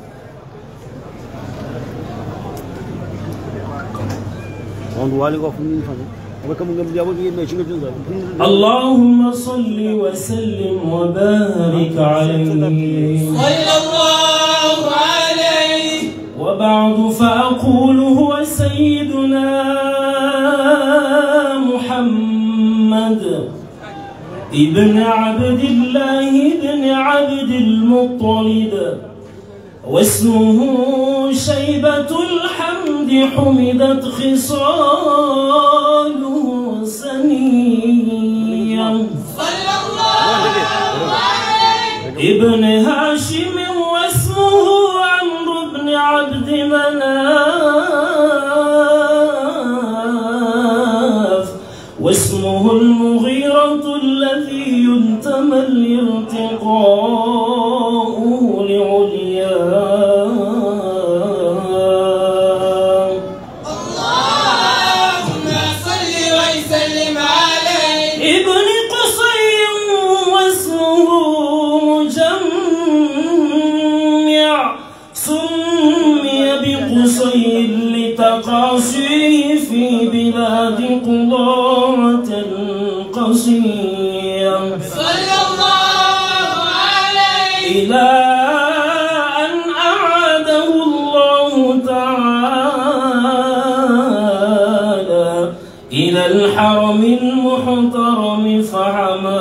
اللهم صل وسلم وبارك عليه صلى الله عليه. وبعد فأقول هو سيدنا محمد ابن عبد الله ابن عبد المطلب واسمه شيبة الحمد حمدت خصاله سنيا صلى الله عليه. ابن هاشم واسمه عمرو بن عبد مناف واسمه المغيرة الذي ينتمى الارتقاء لعلياه. اللهم صل وسلم عليه. ابن قصي واسمه مجمع سمي بقصي لتقاصيه في بلاد قضاة القصيم صلى الله عليه. إلى أن أعاده الله تعالى إلى الحرم المحترم فحما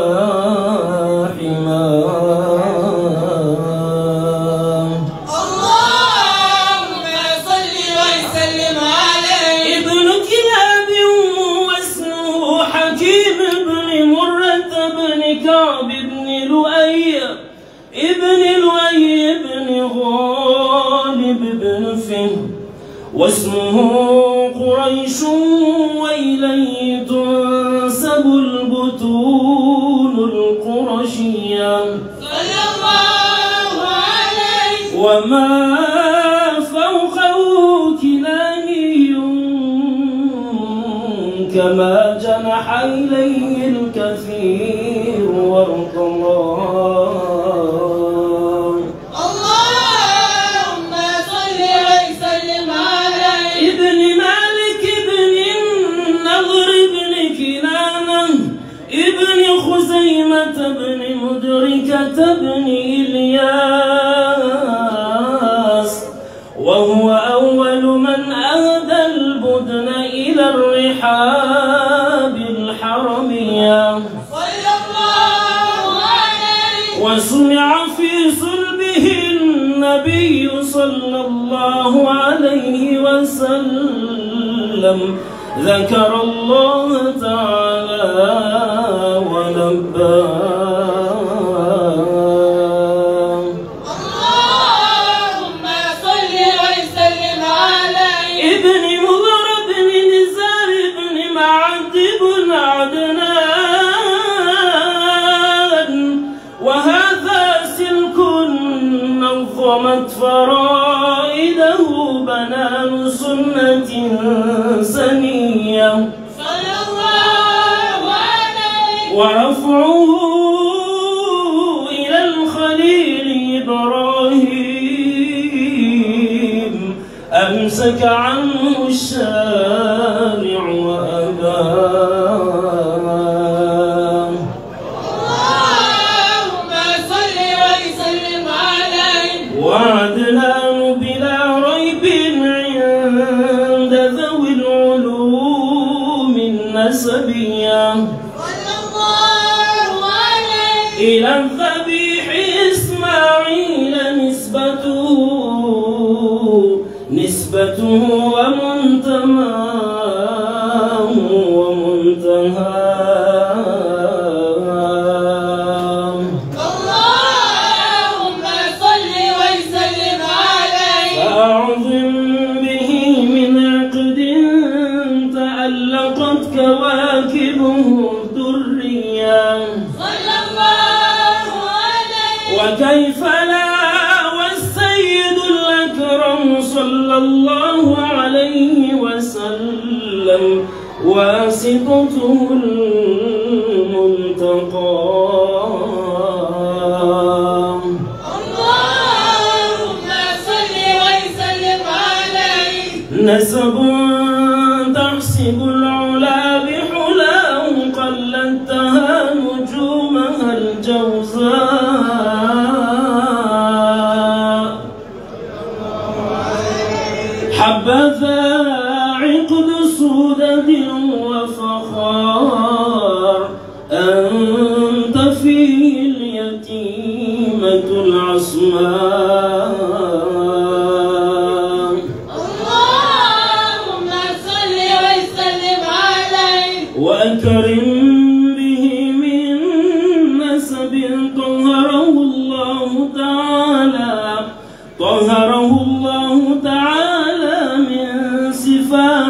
حماه. اللهم صل وسلم عليه. ابن كلاب واسمه حكيم بن مرة بن كعب بن لؤي ابن لؤي بن غالب بن فهر واسمه قريش وإليه تنسب البطون القرشية صلى الله عليه. وما فوقه كناني كما جنح إليه الكثير والقمار. اللهم صل وسلم عليه. ابن مالك ابن النضر ابن كنانة ابن خزيمة ابن مدركة ابن إلياس وهو أول من أهدى البدن إلى الرحاب الحرمية. صلى الله عليه. وسمع في صلبه النبي صلى الله عليه وسلم ذكر الله تعالى ونباه. اللهم صل وسلم سنية صلى الله عليه ورفعه إلى الخليل إبراهيم أمسك عنه الشارع وأباه. اللهم صل وسلم عليه وعدناه بلا ريب عند ذوي العلوم النسبية صلى الله عليه إلى الذبيح إسماعيل نسبته نسبته ومنتماه ومنتهاه. اللهم صل وسلم عليه فأعظم به من عقد تألقت كواكبه الدرية صلى الله عليه وكيف لا والسيد الأكرم صلى الله عليه وسلم واسطته المنتقى. اللهم صل وسلم عليه نسب تحسب العلا بحلاه قلدتها نجومها الجوزاء. حبذا عقد سودة وفخار أنت فيه اليتيمة العصماء. اللهم صل وسلم عليه وأكرم به من نسب طهره الله تعالى طهره الله تعالى من سفاح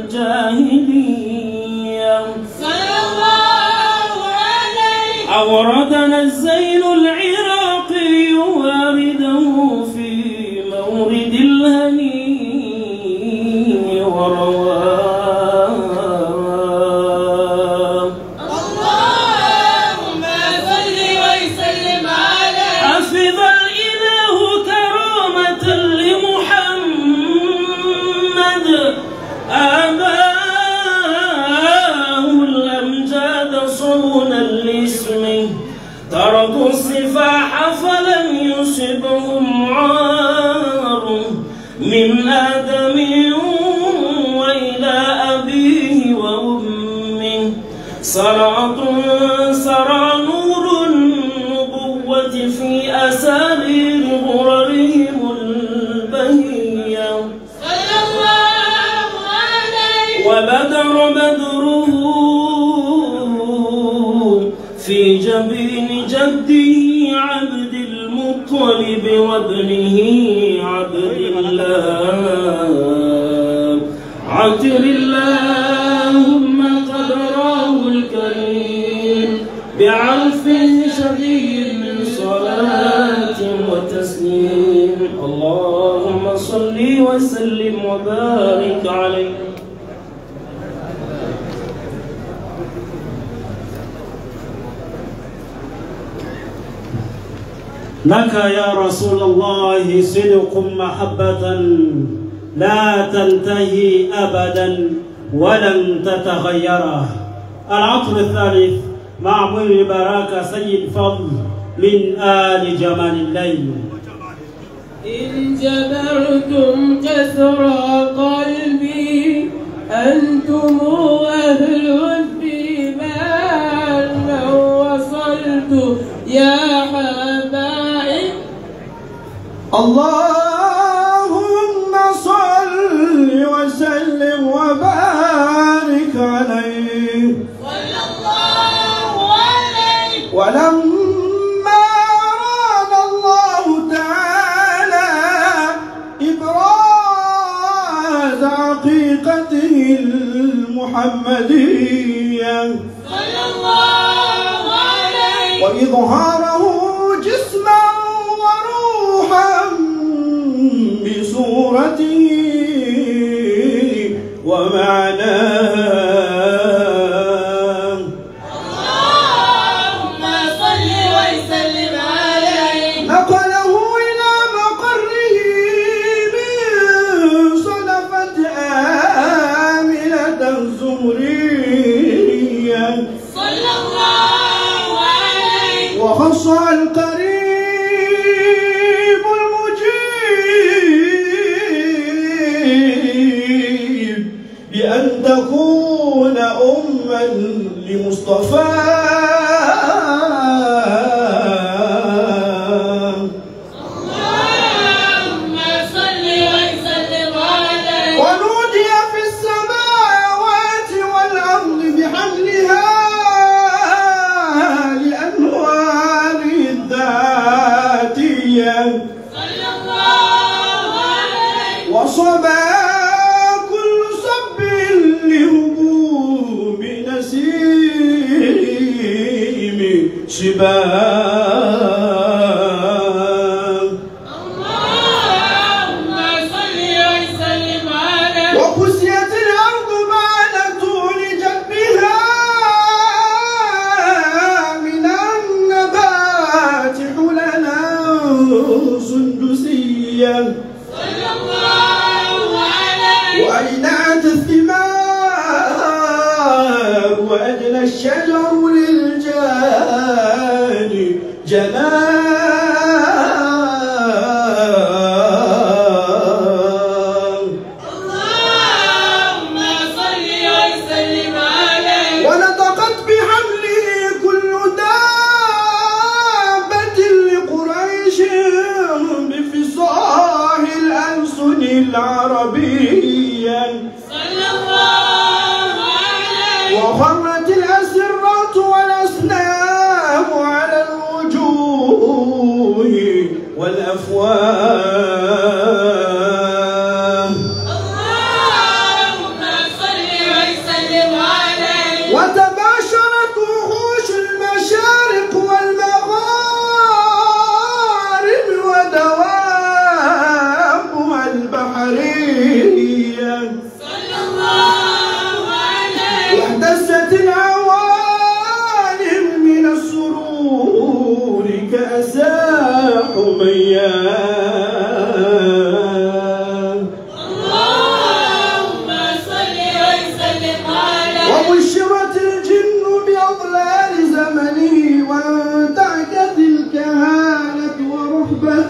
الجاهلية. صلى الله عليه أوردنا الزين العراقي وارده في مورد الهني ورواه. اللهم صل وسلم عليه حفظ الإله كرامة لمحمد آباه الأمجاد صونا لاسمه تركوا السفاح فلم يصبهم عار من آدم وإلى أبيه وأمه صراط سرى نور النبوة في أسارير غررهم البهية. صلى الله عليه وبدر بدره في جبين جده عبد المطلب وابنه عبد الله. عتر اللهم قدره الكريم بعرف شديد من صلاة وتسليم. اللهم صل وسلم وبارك عليه. لك يا رسول الله صدق محبة لا تنتهي أبدا ولن تتغير. العطر الثالث معمول براكة سيد فضل من آل جمال الليل. إن جبرتم كسر قلبي أنتم أهل الإيمان لو وصلت يا حبائب. اللهم صل وسلم وبارك عليه صلى الله عليه ولما أراد الله تعالى إبراز عقيقته المحمدية صلى الله عليه وإظهاره جسما وروحا بصورته ومعناه. اللهم صل وسلم عليه. نقله إلى مقره من صدفة آملة زمرية صلى الله عليه. وخص القريب المجيب بأن تكون أما لمصطفاه. اللهم صل وسلم عليه. ونودي في السماوات والأرض بحملها لأنوار الذاتية صلى الله عليه. وصبا كل صب لهبوب نسيم شباب. اللهم صل وسلم عليه. وكسيت الأرض بعد طول جنبها من النبات حللا سندسيا صلى الله عليه. وأجنعت الثمار وأجنى الشجر للجان جنان. اللهم صل وسلم عليه. ونطقت بحمله كل دابة لقريش بفصاح الألسن العربية. صلى الله عليه. وخرت الأسرة والأصنام على الوجوه والأفواه. اللهم صل وسلم عليه. وتباشرت وحوش المشارق والمغارب ودوابها البحرية. صلى الله عليه. واحتست العوالم من السرور كأساح مياه. اللهم صل وسلم عليه. وبشرت الجن بأضلال زمنه وانتعكت الكهانة ورهبة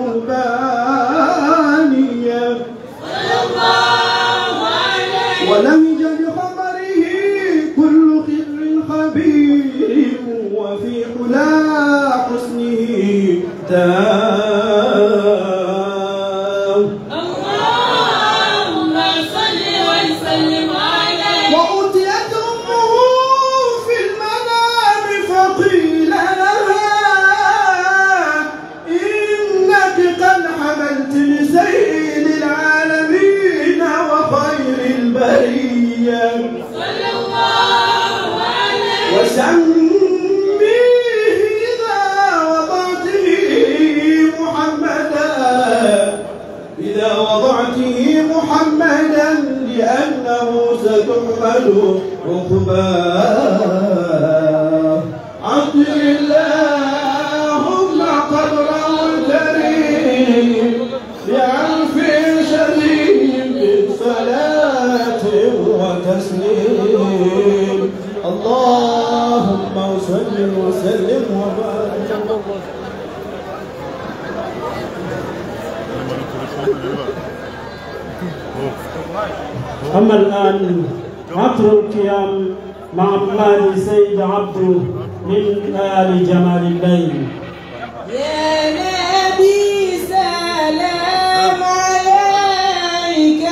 الرهبانية. صلى الله عليه. ولهج بخبره كل خر خبير وفي حلا حسنه تام. اللهم صل وسلم عليه. وأتيت أمه في المنام فقيل لها إنك قد حملت لسيد العالمين وخير البرية. صلى الله عليه. وسميه إذا وضعته محمدا إذا وضعته محمدا لأنه ستحمل ركباه. عطر اللهم قدره الكريم بألف شديد صلاة وتسليم. اللهم صل وسلم وبارك. أما الآن عطر القيام مع أمال سيد عبده من آل جمال الليل. يا نبي سلام عليك.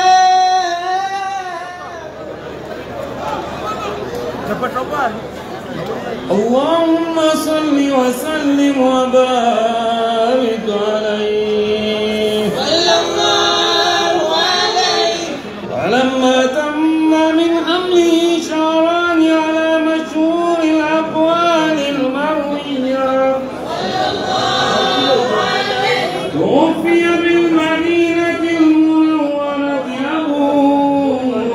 اللهم صل وسلم وبارك عليه. صلى الله عليه. ولما تم من حمله شهران على مشهور الأقوال المروية توفي بالمدينة المنورة أبوه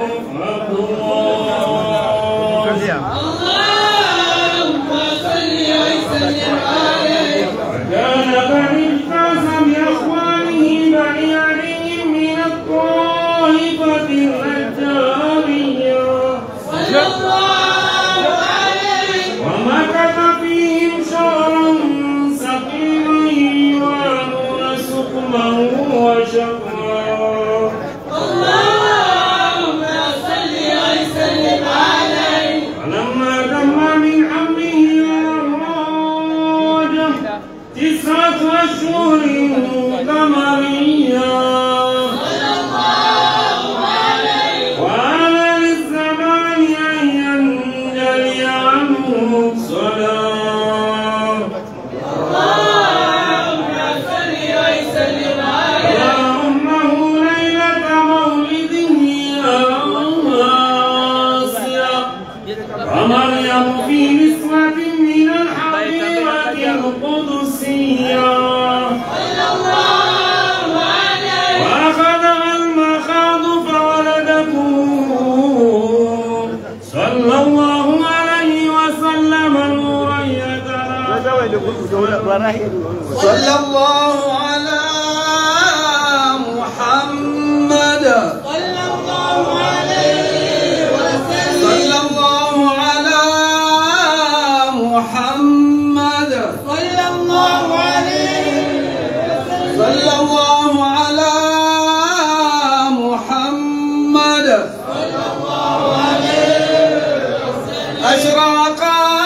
صلى الله على محمد صلى الله عليه وسلم صلى الله على محمد صلى الله عليه وسلم صلى الله على محمد صلى الله عليه وسلم أشرق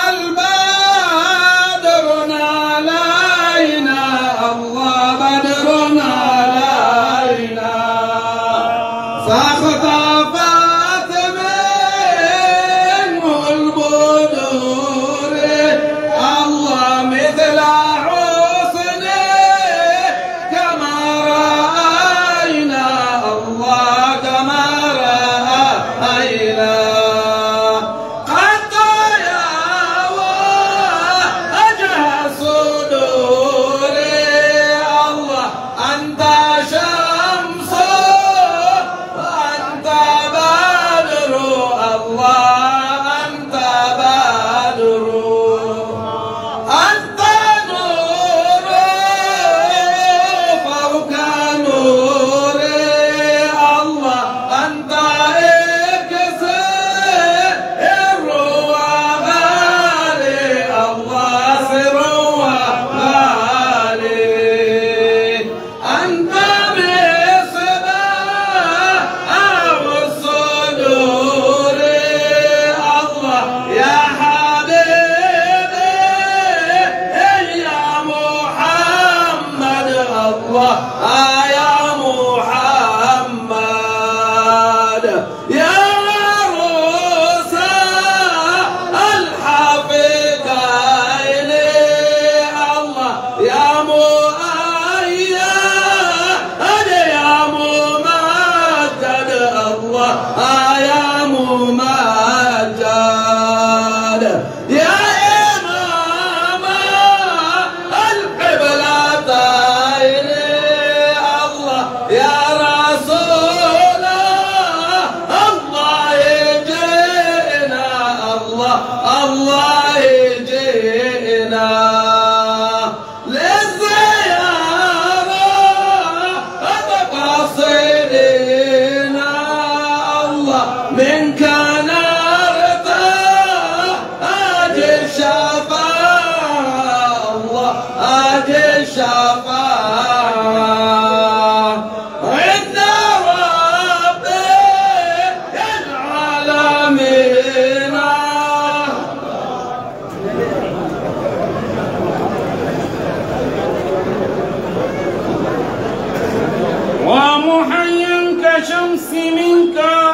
كشمس منك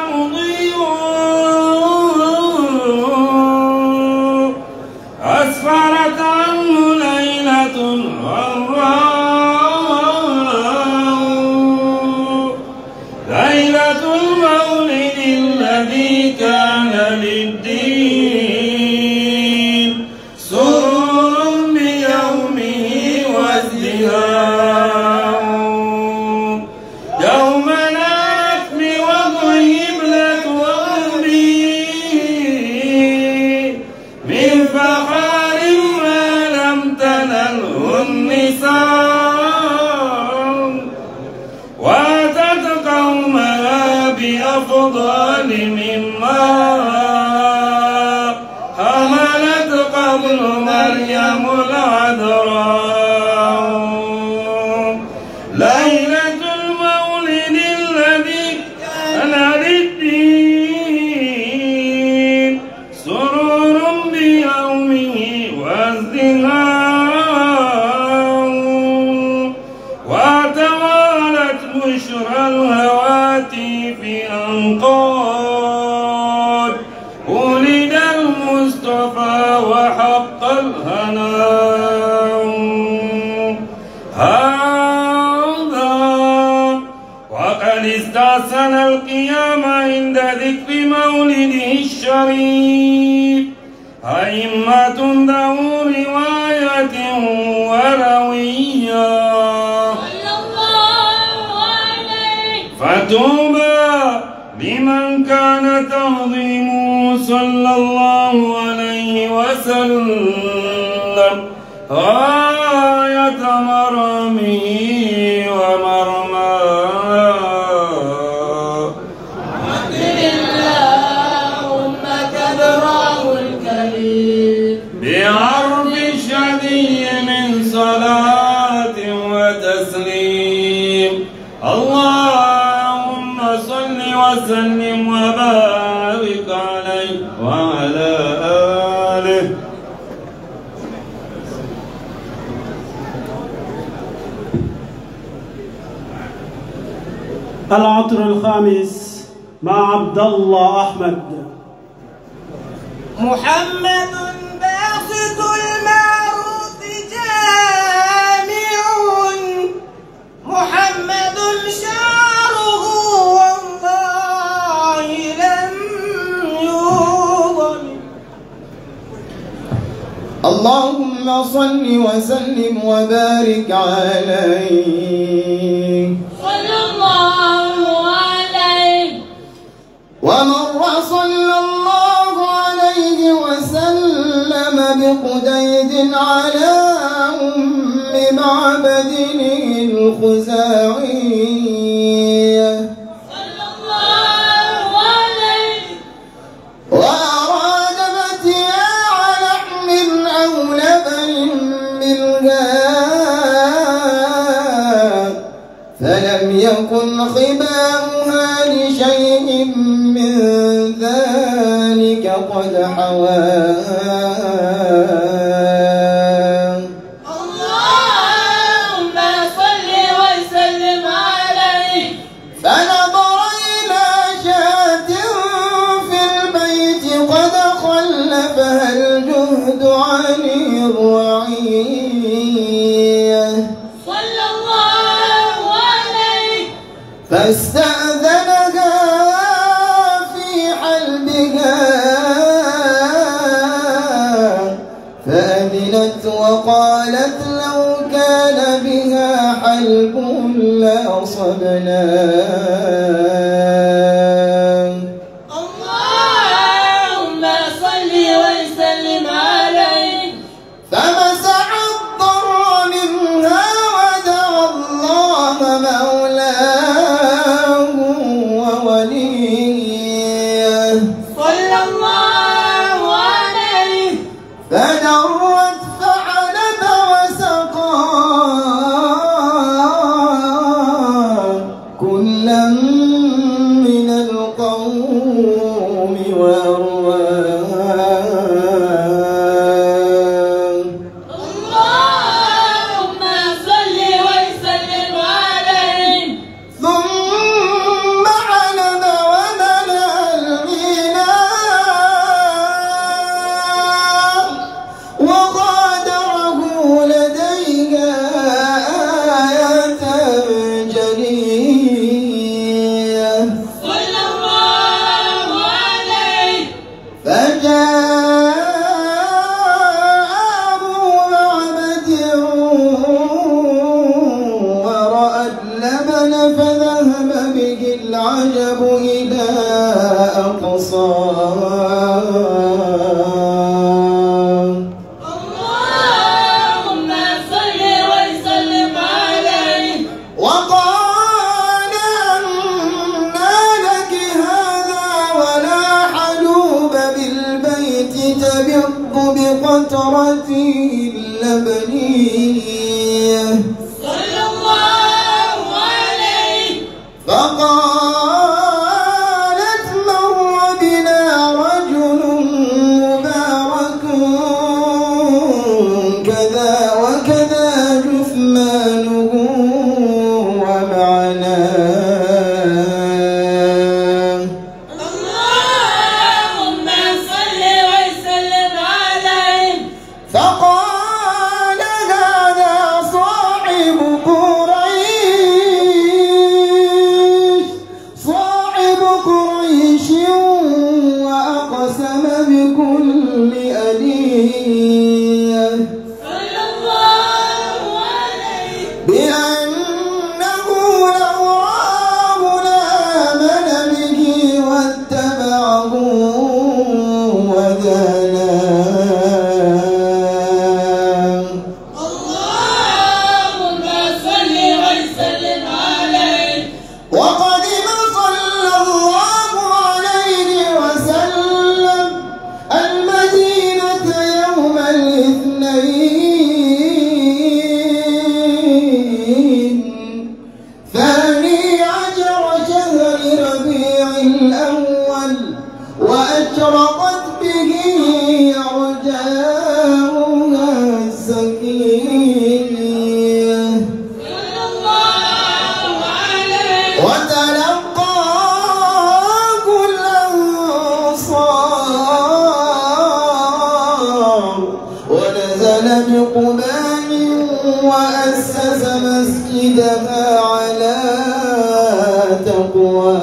مضيء أسفرت عنه ليلة غراء ليلة المولد الذي كان للدين سرور بيومه وازدهار يوم من فخر ما لم تنله النساء واتت قومها بأفضل مما حملت قبل مريم العذراء ليلة المولد الذي كان للدين سرور بيومه وازدهار وتوالت بشرى الهواتف أنقاد ولد المصطفى وحق الهناء هذا وقد استحسن القيام عند ذكر مولده الشريف أئمة ذو رواية وروية فتوبى لمن كان تعظيمه صلى الله عليه وسلم. ذات مرامه ومرماه وقل اللهم كبره الكريم بعرف الشدي من صلاة وتسليم. اللهم صل وسلم وبارك عليه وعلى آله. العطر الخامس مع عبد الله أحمد. محمد باسط المعروف جامع، محمد شعره والله لم يوضل. اللهم صل وسلم وبارك عليه صلى الله عليه ومر صلى الله عليه وسلم بقديد على أم معبد الخزاعية صلى الله عليه وأراد متياع لحم أو لبن بالغاء فلم يكن خباؤها لشيء من ذلك قد حواه. اللهم صل وسلم عليه. فنظر إلى شاة في البيت قد خلفها الجهد عن الرعية صلى الله عليه فاستأذنها في حلبها فأذنت وقالت لو كان بها حلب لأصبناه. اللهم صل وسلم عليه. فمسح الضر منها ودعا الله مولاه ووليه صلى الله عليه فدرت فعلت وسقى كلا من القوم وأرواه. اللهم صل وسلم عليه. ثم علم وملأ الغناء وغادره لديها آية جلية صلى الله عليه فجاء أبو معبد ورأى اللبن فذهب به العجب إلى أقصاه. اللهم صل وسلم عليه. وقال أنى لك هذا ولا حلوب بالبيت تبض بقطرته اللبنية صلى الله عليه فقالت مر بنا رجل مبارك كذا وكذا جثمانه ومعناه. اللهم صل وسلم عليه. فقال هذا صاحب قريش صاحب قريش وأقسم بكل ألية صلى الله عليه بأنه لو رآه لآمن به واتبعه وداناه. اللهم وأشرقت به أرجاؤها السكينة وتلقاه الأنصار ونزل بقباء وأسس مسجدها على تقوى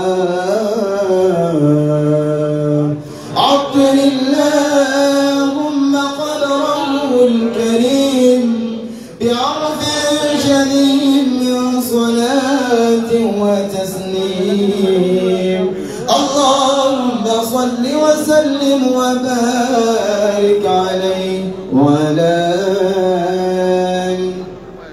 عطر اللهم قدره الكريم بعرف شديد من صلاة وتسليم اللهم صل وسلم وبارك عليه وعلى آله.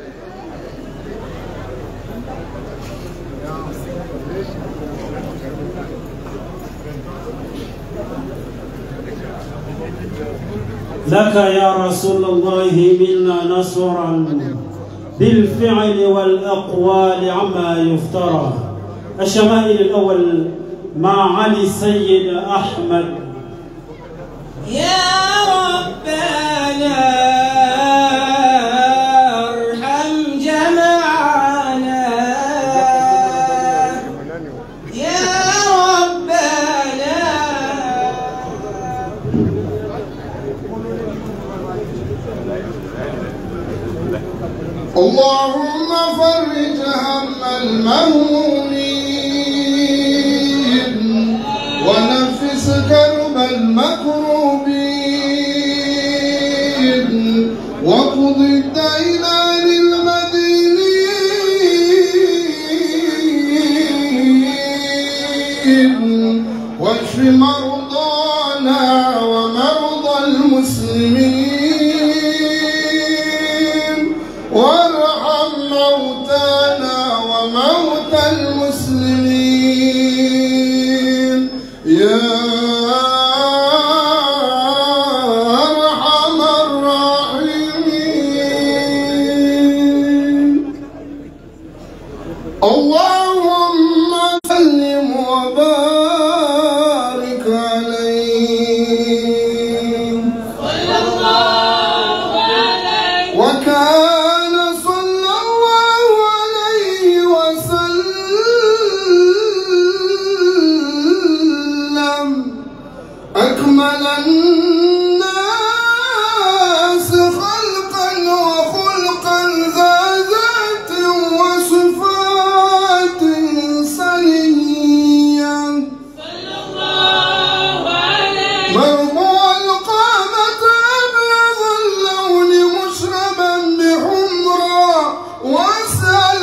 لك يا رسول الله منا نصرا بالفعل والأقوال عما يفترى. الشمائل الأول مع علي السيد أحمد. يا ربنا ارحم جمعنا يا ربنا اللهم فرج هم المهمومين ونفس كرب المكروبين وقض الدين للمدينين واشف مرضانا ومرضى المسلمين وارحم موتانا وموتى المسلمين يا أرحم الراحمين. اللهم سلم وبارك عليه صلى الله عليه وكان صلى الله عليه وسلم أكمل الناس خلقا وخلقا ذا ذات وصفات سنيا صلى الله عليه مرضى القامة أبيض اللون مشربا بحمرا واسأل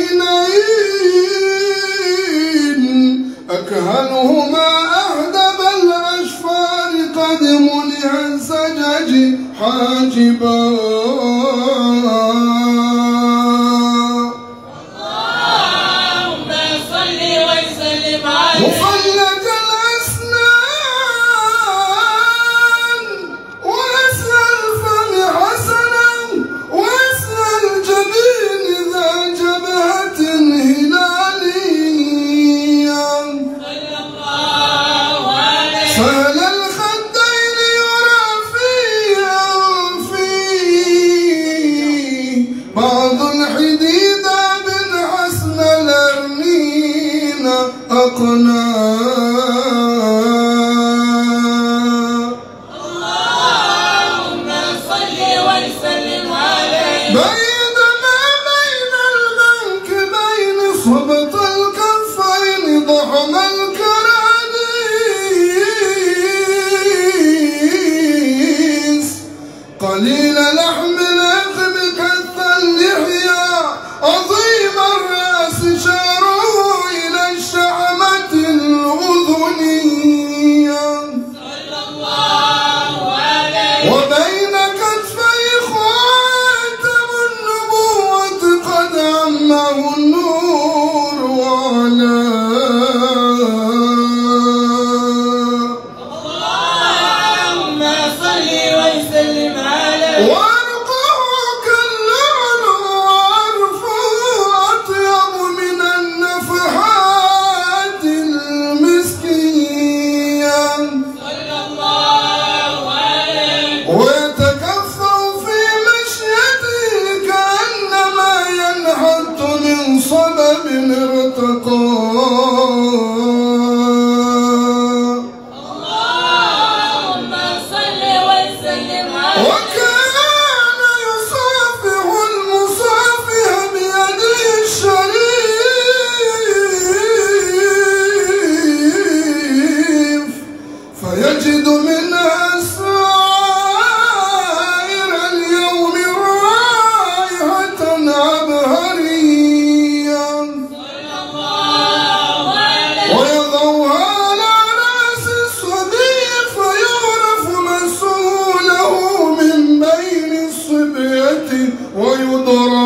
عينين أكهلهما أهدب الأشفار قد منع الزجاج حاجبا اللهم صل وسلم عليه مفلج الأسنان وأسنى الفم حسنا وأسنى الجبين ذا جبهة هلالية صلى الله عليه سهل الخدين يرى في أنفه فيجد منها سائر اليوم رائحة عبهرية ويضعها على رأس الصبي فيعرف مسؤوله من بين الصبية ويدرى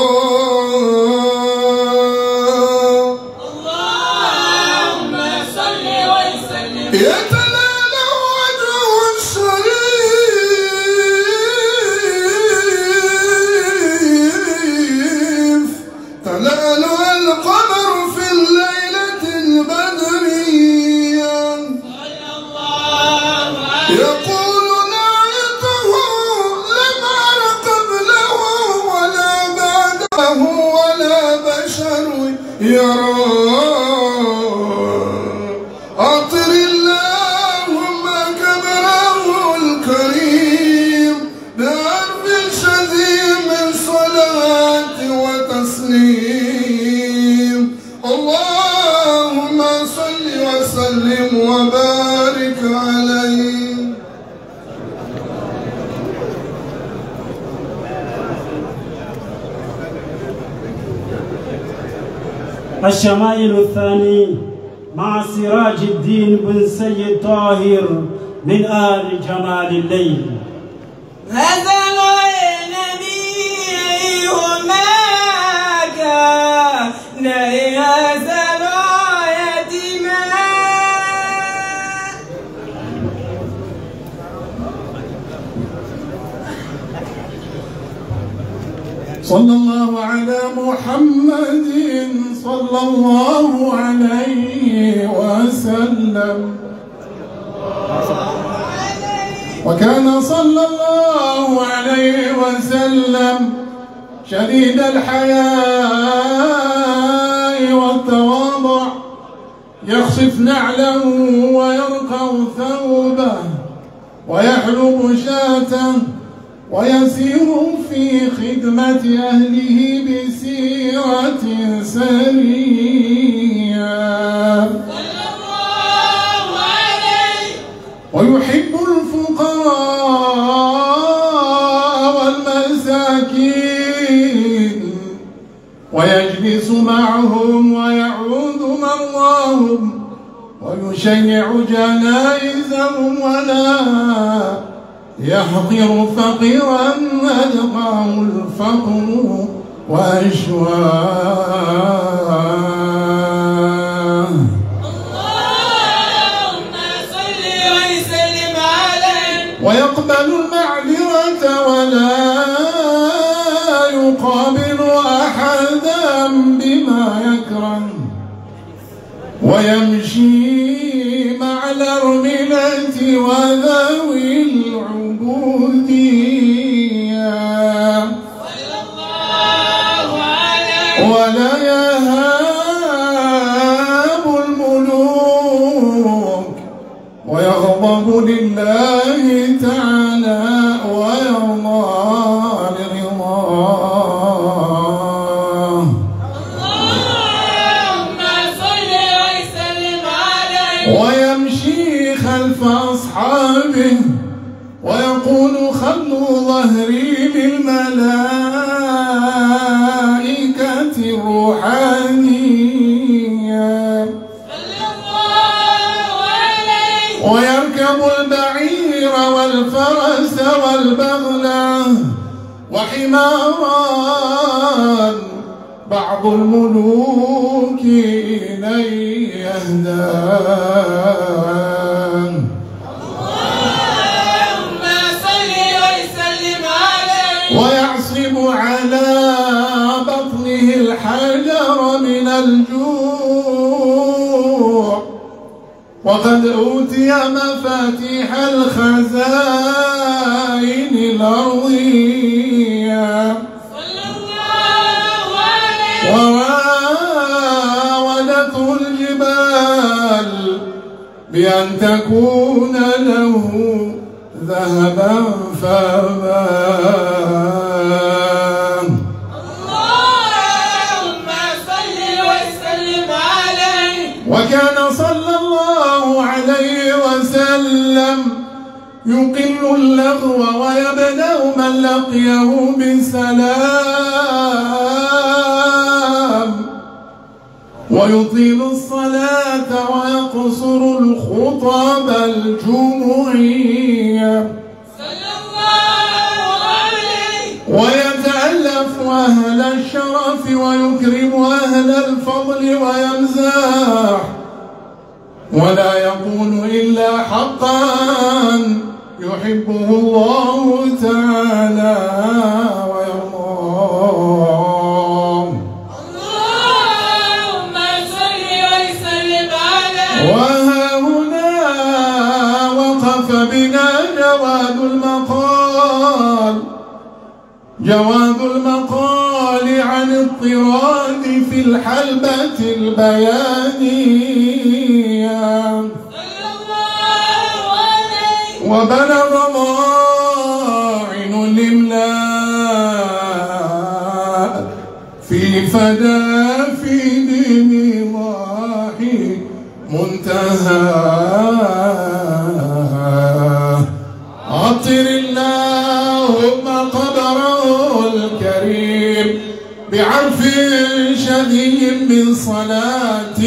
يتلالى وجهه الشريف تلالى القمر في الليلة البدرية يقول ناعته لم أر قبله ولا بعده ولا بشر يراه أطر اللهم كبره الكريم بحرف شديد من صلاة وتسليم اللهم صل وسلم وبارك عليه. الشمائل الثاني مع سراج الدين بن سيد طاهر من آل جمال الليل. هذا النبي ما كان يزال يتيما صلى الله على محمد صلى الله عليه وسلم. وكان صلى الله عليه وسلم شديد الحياء والتواضع يخصف نعله ويرقع ثوبه ويحلب شاته ويسير في خدمة أهله بسيرة سرية ويحب الفقراء والمساكين ويجلس معهم ويعود مرضاهم ويشيع جنائزهم ولا يحقر فقيرا أدقاه الفقر وأشواه. اللهم صل وسلم عليه ويقبل المعذرة ولا يقابل أحدا بما يكره ويمشي مع الأرملة وذوي العبودية ولا يهاب الملوك ويغضب لله تعالى ويرضى لرضاه. اللهم صل وسلم عليه ويمشي خلف أصحابه ويقول خلوا ظهري للملائكة الروحانية ويركب البعير والفرس والبغلة وحمارا بعض الملوك إليه يهدان. اللهم صل وسلم عليه ويعصب على بطنه الحجر من الجوع وقد أوتي مفاتيح الخزائن الأرضية وراودته الجبال بأن تكون له ذهبا فأبى. اللهم صل وسلم عليه وكان صلى الله عليه وسلم وسلم يقل اللغو ويبدأ من لقيه بسلام ويطيل الصلاة ويقصر الخطب الجمعية صلى الله عليه ويتألف أهل الشرف ويكرم أهل الفضل ويمزح ولا يقول إلا حقا يحبه الله تعالى ويرضاه. اللهم صل وسلم عليه. وها هنا وقف بنا جواد المقال جواد المقال عن الطراد في الحلبة البيانية وبلغ ضاعن الإملاء في فدافد نضاحي منتهى. عطر اللهم قبره الكريم بعرف شديد من صلاة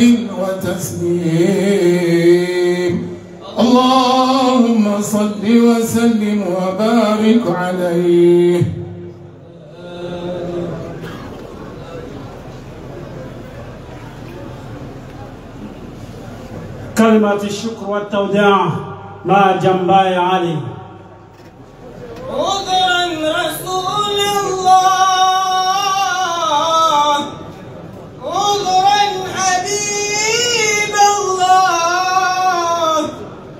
وتسليم. اللهم صل وسلم وبارك عليه. كلمة الشكر والتوديع مع جنباي علي. عذرا رسول الله عذرا حبيب الله.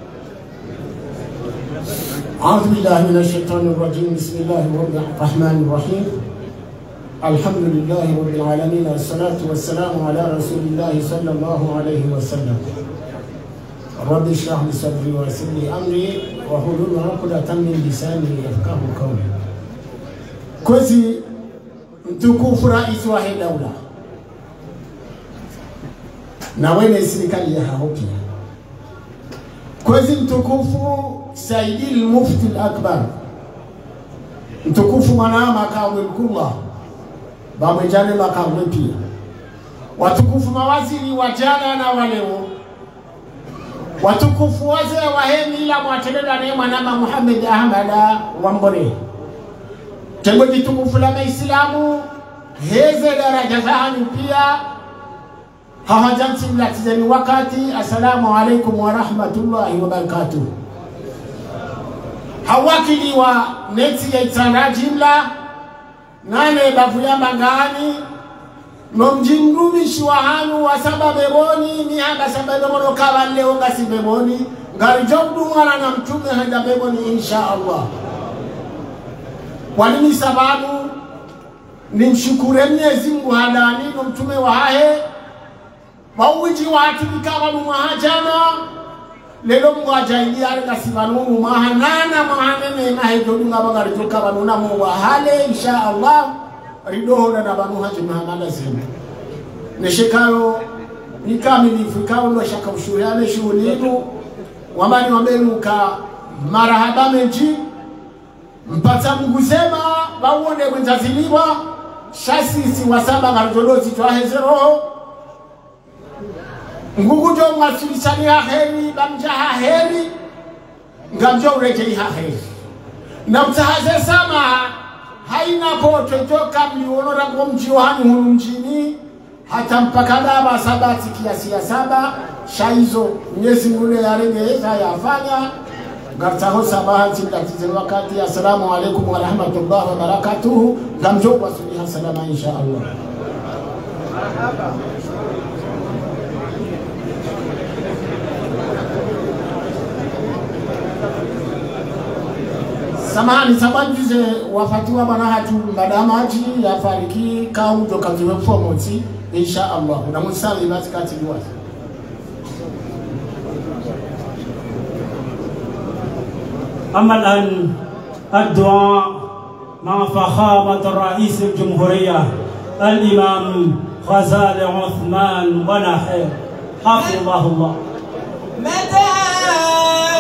أعوذ بالله من الشيطان الرجيم. بسم الله الرحمن الرحيم. الحمد لله رب العالمين والصلاة والسلام على رسول الله صلى الله عليه وسلم. رب اشرح لي صدري ويسر لي أمري واحلل عقدة من لساني يفقهوا قولي. كوزي mtukufu rais wa hii daula na wene serikali ya hauki. Kwezi mtukufu Saidi al-Mufti al-Akbar, mtukufu mwana makamu al-Kullah bamejane makamu pia, watukufu mawaziri wa jana na waleo, watukufu wazee wa hemi la mwatelela ne mwanama Muhammad Ahmad Wambore, tengo jitukufu la Maislamu heze daraja zahani pia hawajansi mlatizeni wakati. Assalamu alaikum wa rahmatullahi wa barakatuh. Hawakili wa neti ya itana jimla nane bafuyamba ngani nomjindumishi wa hanu wa saba beboni ni hanga saba bebono kawa leo ngasi beboni ngari jobdu mwana na mtume hanga beboni insha Allah. Walini sababu ni mshukure Mwenyezi Mungu hadani no mtume wa hae mawiji watu bikawa muhajana lelo mwajaindia ala sibanunu mahanana mahanene na hedonga bagari joka banuna mu wahale insha Allah ridoho na banu haji Muhammad zima nishikao nikamilifu kao ndo shaka ushuhane shughulinu wamani wameruka marahaba meji mpata mgusema bawone wenzaziliwa shasisi wasaba garjolozi twahezero ngugujo mwasilisani haheri bamjaha heri ngamjo urejei haheri na mtahaze sama haina poto joka mlionora kwa mji wani hunu mjini hata mpaka daba sabati kiasi ya saba shaizo Mwenyezi Mungu yarengeza yafanya gartaho sabaha timdatize wakati. Assalamu alaikum wa rahmatullahi wa barakatuh. Ngamjo wasuliha salama insha Allah. Samahani sabanjize wafatiwa bana hatu mbadamaji ya fariki kaum joka ziwe fomoti insha Allah. Na musali batikati duwati. أما الآن الدعاء مع فخامة رئيس الجمهورية الإمام غزالي عثمان بن حفظه الله. متى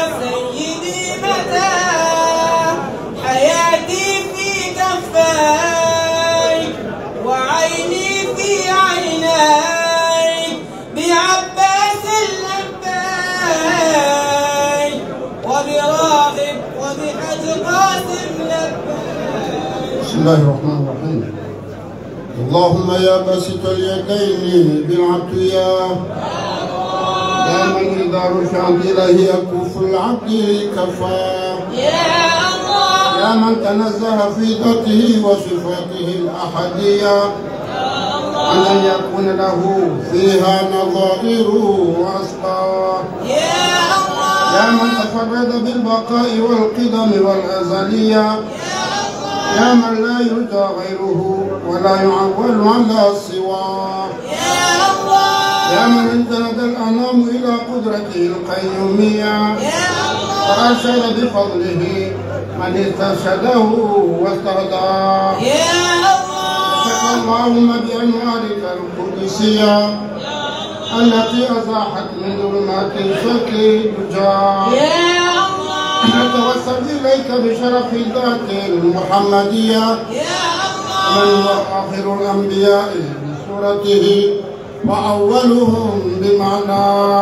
بسم الله الرحمن الرحيم. اللهم يا باسط اليدين بالعطية يا من إذا رفعت إليه يكف العبد كفى يا من تنزه في ذاته وصفاته الأحدية أن أن يكون له فيها نظائر وأسقى يا من تفرد بالبقاء والقدم والأزلية يا من لا يرجى غيره ولا يعول على سواه يا من انجلد الأنام إلى قدرته القيومية وأرشد بفضله من استرشده واستهداه اللهم بأنوارك القدسية التي أزاحت من ظلمات الشك دجاه نتوسل إليك بشرف الذات المحمدية من هو آخر الأنبياء بصورته وأولهم بمعناه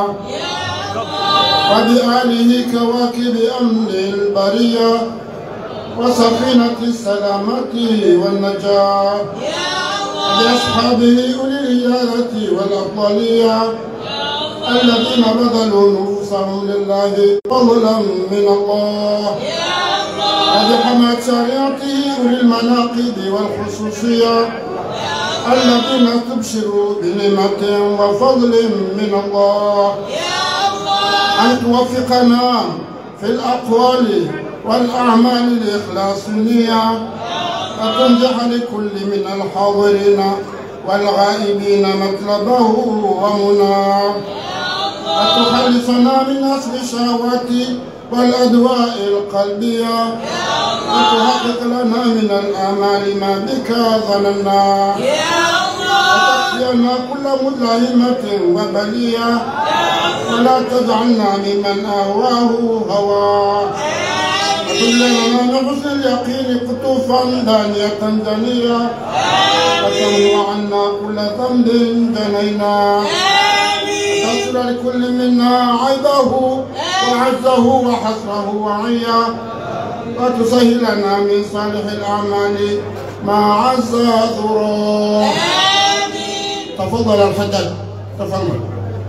وبآله كواكب أمن البرية وسفينة السلامة والنجاة وبأصحابه أولي الهداية والأفضلية الذين بذلوا نفوسهم لله فضلا من الله وبحماة شريعته أولي المناقب والخصوصية الذين تبشروا بنعمة وفضل من الله أن توفقنا في الأقوال والأعمال الإخلاص النية وتنجح لكل من الحاضرين والغائبين مطلبه ومناه وتخلصنا من أسر الشهوات والأدواء القلبية وتحقق لنا من الآمال ما بك ظننا وتكفينا كل مدلهمة وبلية ولا تجعلنا ممن آواه هواه وكلنا من حسن اليقين قطوفا دانية دنية وتمنع عنا كل ذنب جنينا وتغفر لكل منا عيبه وعزه وحسره وعيا وتسهل لنا من صالح الأعمال ما عز ذراه. تفضل الحدث تفضل.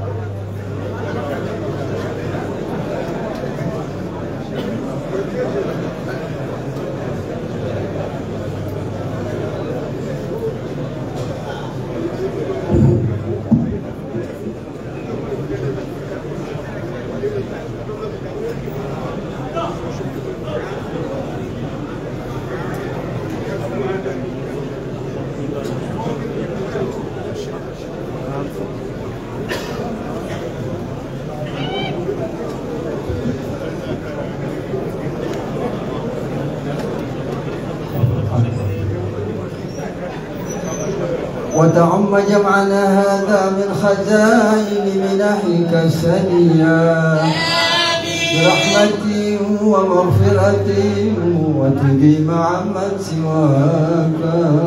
وتعم جمعنا هذا من خزائن منحك السنية برحمة ومغفرة وتديم عمن سواك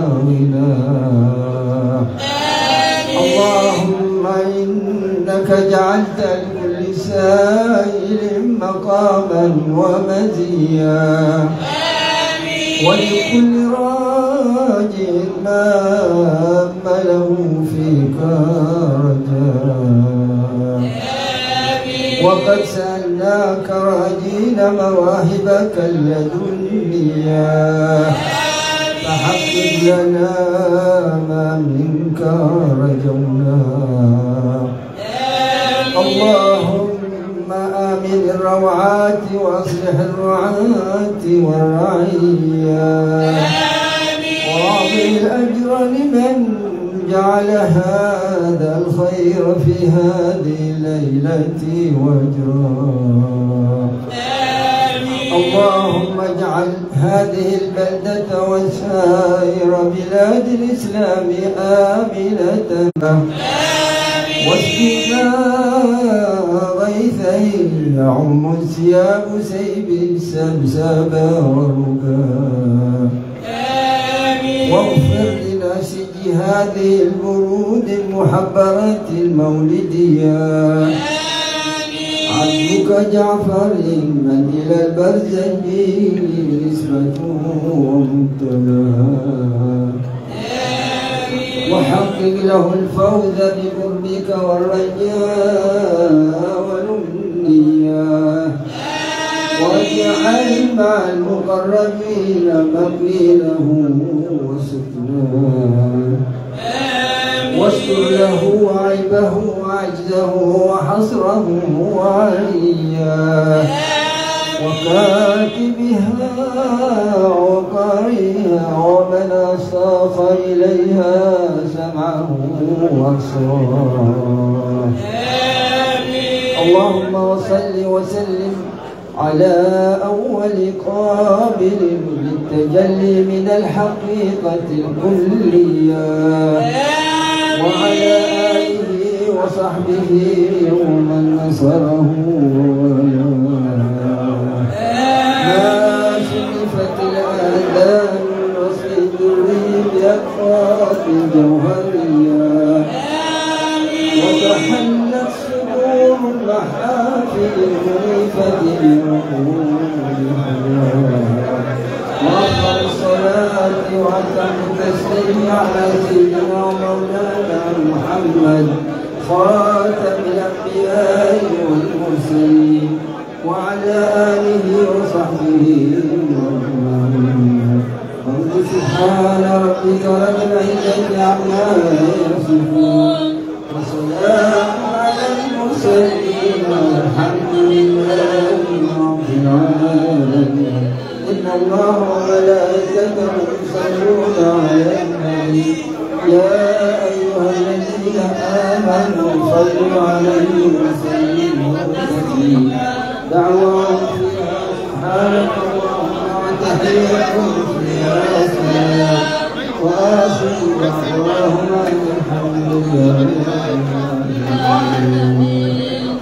غناه. اللهم إنك جعلت لكل سائل مقاما ومزيا ولكل راجع ما له فيك رجاء وقد سألناك راجين مواهبك اللدنية فحقق لنا ما منك رجونا. اللهم آمن الروعات وأصلح الرعاة والرعية وأعطي الأجر لمن جعل هذا الخير في هذه الليلة وجرا. اللهم اجعل هذه البلدة وسائر بلاد الإسلام آمنة واسقنا غيثا يعم ثياب سيب السبسب والركاب واغفر لناسج هذه البرود المحبرة المولدية حسبك جعفر من إلى البرزخ نسبته ومبتلاه وحقق له الفوز بقربك والرجاء والأمنية واجعل مع المقربين مقيله وسكناه واستر له عيبه وعجزه وحصره وعلياه وكاتبها وقارئها ومن أصاف إليها سمعه وأبصاره اللهم وصل وسلم على أول قابل للتجلي من الحقيقة الكلية وعلى آله وصحبه ومن نصره ما شرفت الآذان وصدر بأكفاء الجوهرية وتحلت صدور المحافل المنيفة بعقولها وأفضل الصلاة وأتم التسليم على سيدنا ومولانا محمد خاتم الأنبياء والمرسلين وعلى آله وصحبه أجمعين. سبحان ربك رب العزة عما يصفون وسلام على المرسلين والحمد لله رب العالمين. إن الله وملائكته يصلون على النبي يا أيها الذين آمنوا صلوا عليه وسلموا تسليما. دعواهم فيها سبحانك اللهم وتحيتهم فيها سلام وآخر دعواهم أن الحمد لله رب العالمين.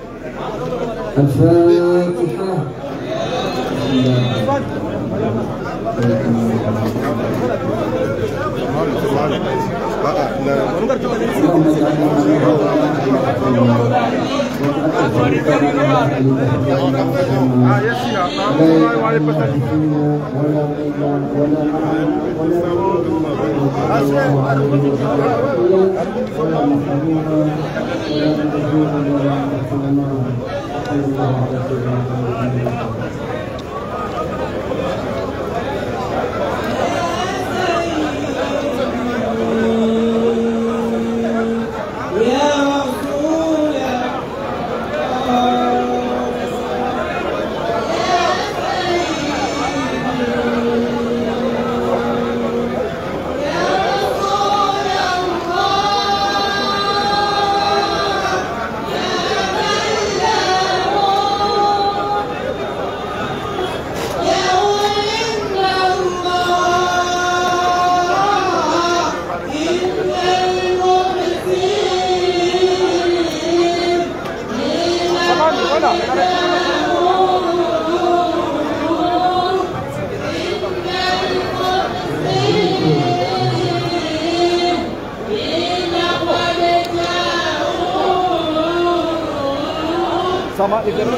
الفاتحة. sama dengan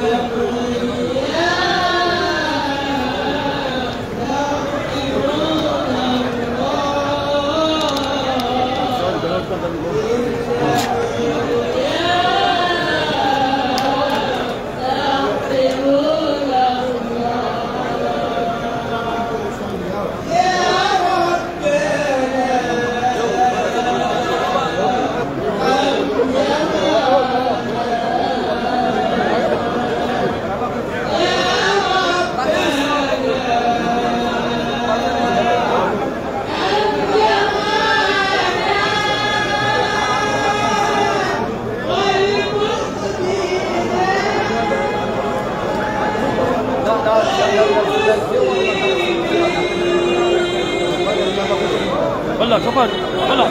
والله كفر والله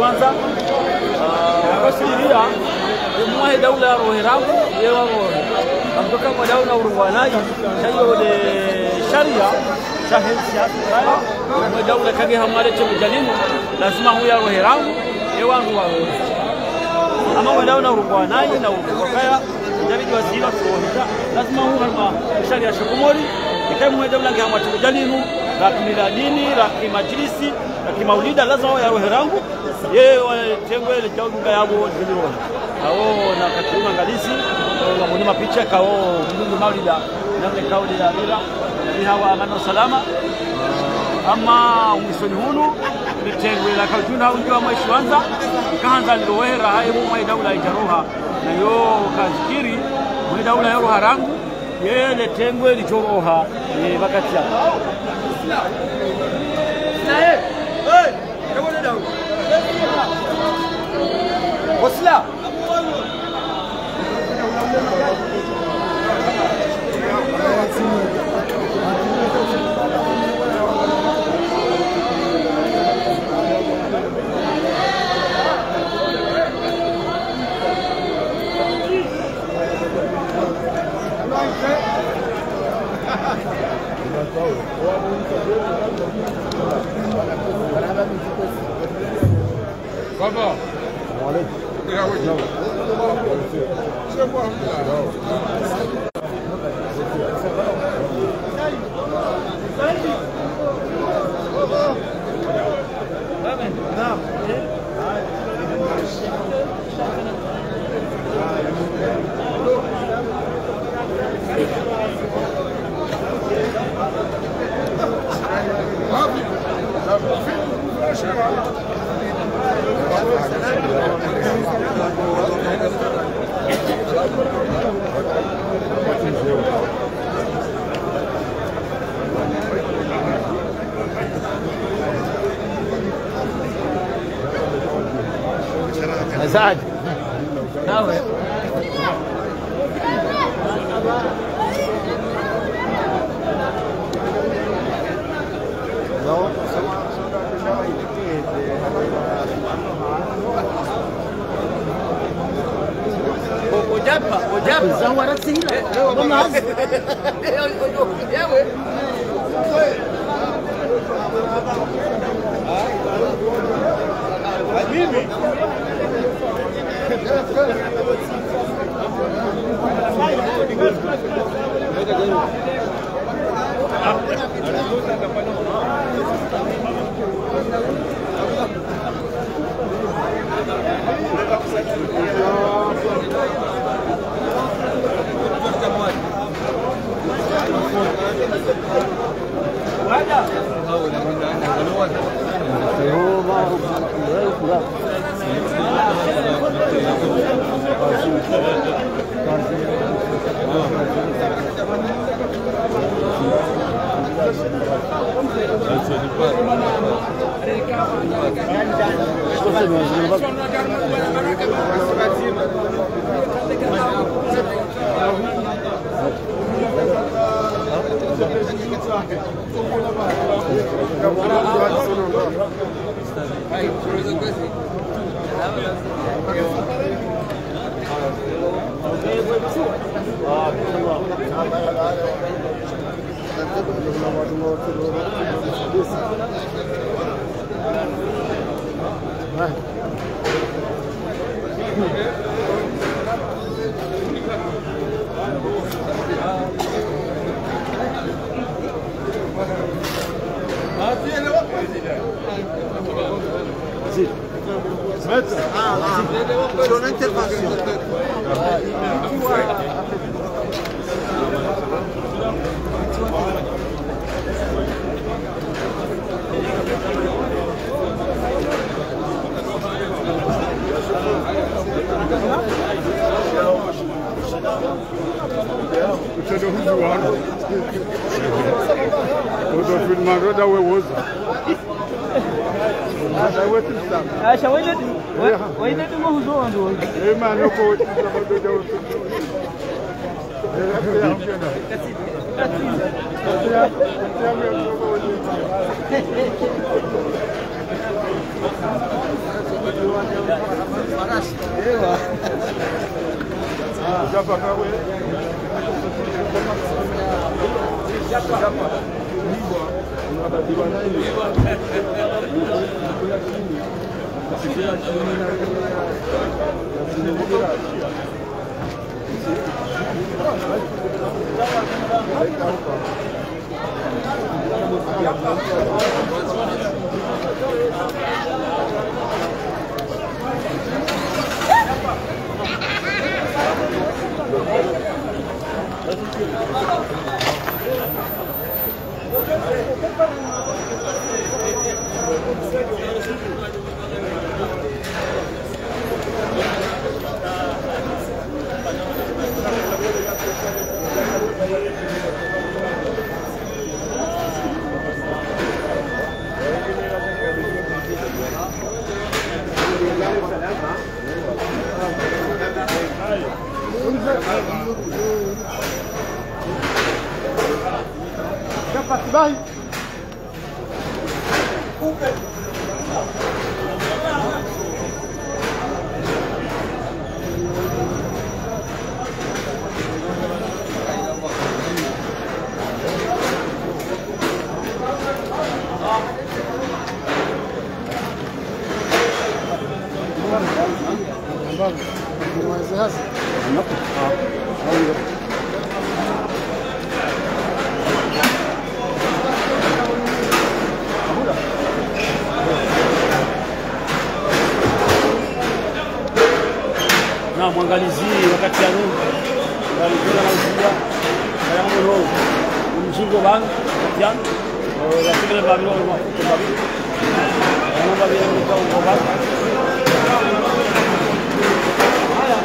Shwanza wakasiria mwahe daula ya roherangu yewa rohe amtoka mwa daula urungwanaji shayo de sharia shahensi hatu mwa daula kage hamare chemu jalinu lazima huya roherangu yewa ngu wa rohe ama mwa daula urungwanaji na urungwakaya jabidi wazira kurohita lazima huya harma sharia shakumori ikai mwa daula kage hamare chemu jalinu raki miladini, raki majlisi, raki maulida lazima huya roherangu ye tengwe le jauga yabo ziliwa kao na katima ngalisi na munima picha kao mungu maulida na kauli ya bila ni hawa amano salama ama umisoni hunu ni tengwe la kaujuna unjua mwa Shwanza kaanza lirohera hayo mwa daula ijaroha na yo kazikiri mwa daula ya roha rangu ye le tengwe lijoroha ni wakati hapo na eh hey kabone daula Wasla Baba. Ya wajib. Siapa Azad. Nawe. Ojapa, ojapa. Zawara sihila. Mama. Yawe. Mimi. Son intervention. Uchezo huzu wana. Odo filma roda wewoza. Acha wewe wewe ndio mhuzo ndio. Eh mano ko sababu ndio. Eh Ewa. Japa kawe. Japa japa. Unada diwana ile. Sikia chini na sinebira. Bye. Na mwangalizi wakati ya nuru alikuwa anauzia kaya moro mjingo bang yan lakini babilo mafuta babilo ana babilo kwa ubaba haya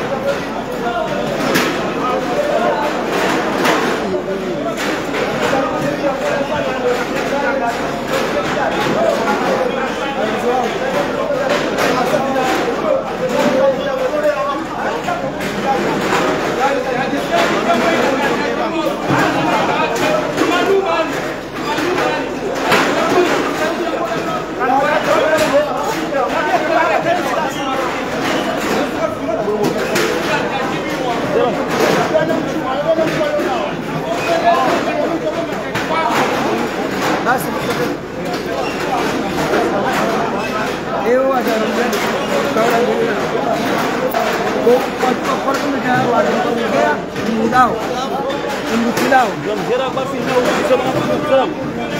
Eu acho que agora vou pode pode começar a fazer mudar mudar vamos ver agora final o programa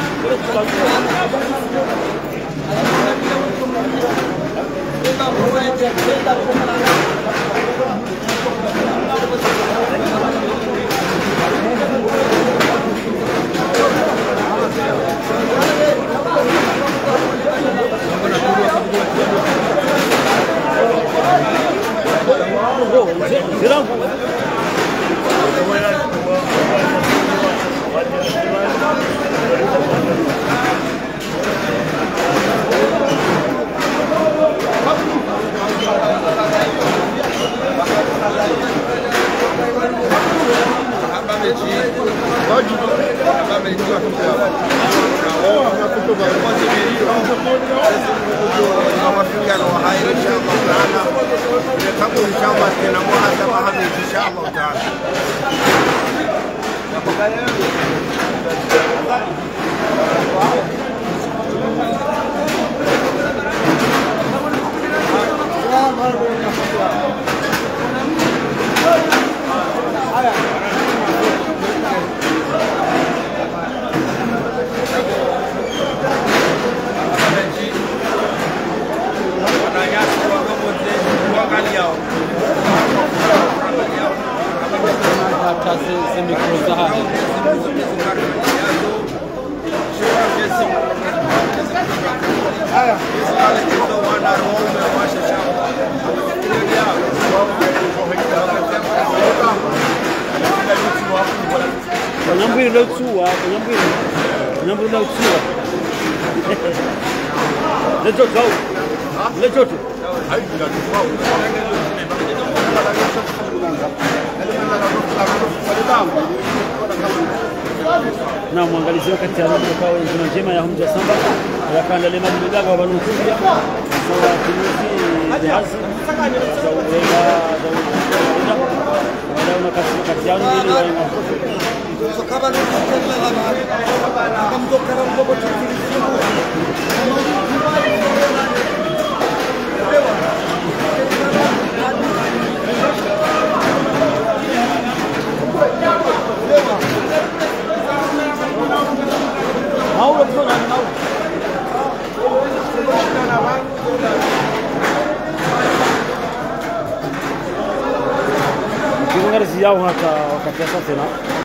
Nyambiri lo tsuwa, nyambiri. Nyambiri lo tsuwa. Le jojo. Le jojo. Ai bila tsuwa. Na mwangalizi wakati anapokuwa njema njema ya Hamza Samba, akaendelea na mdaga wa Banukulia. Sawa, kazi za uweza za uweza wala unakasi kati yangu ili wa so kama ni kama kama mtoka na mdogo Mauro kuna ni Mauro Kingari yao hata wakati sasa tena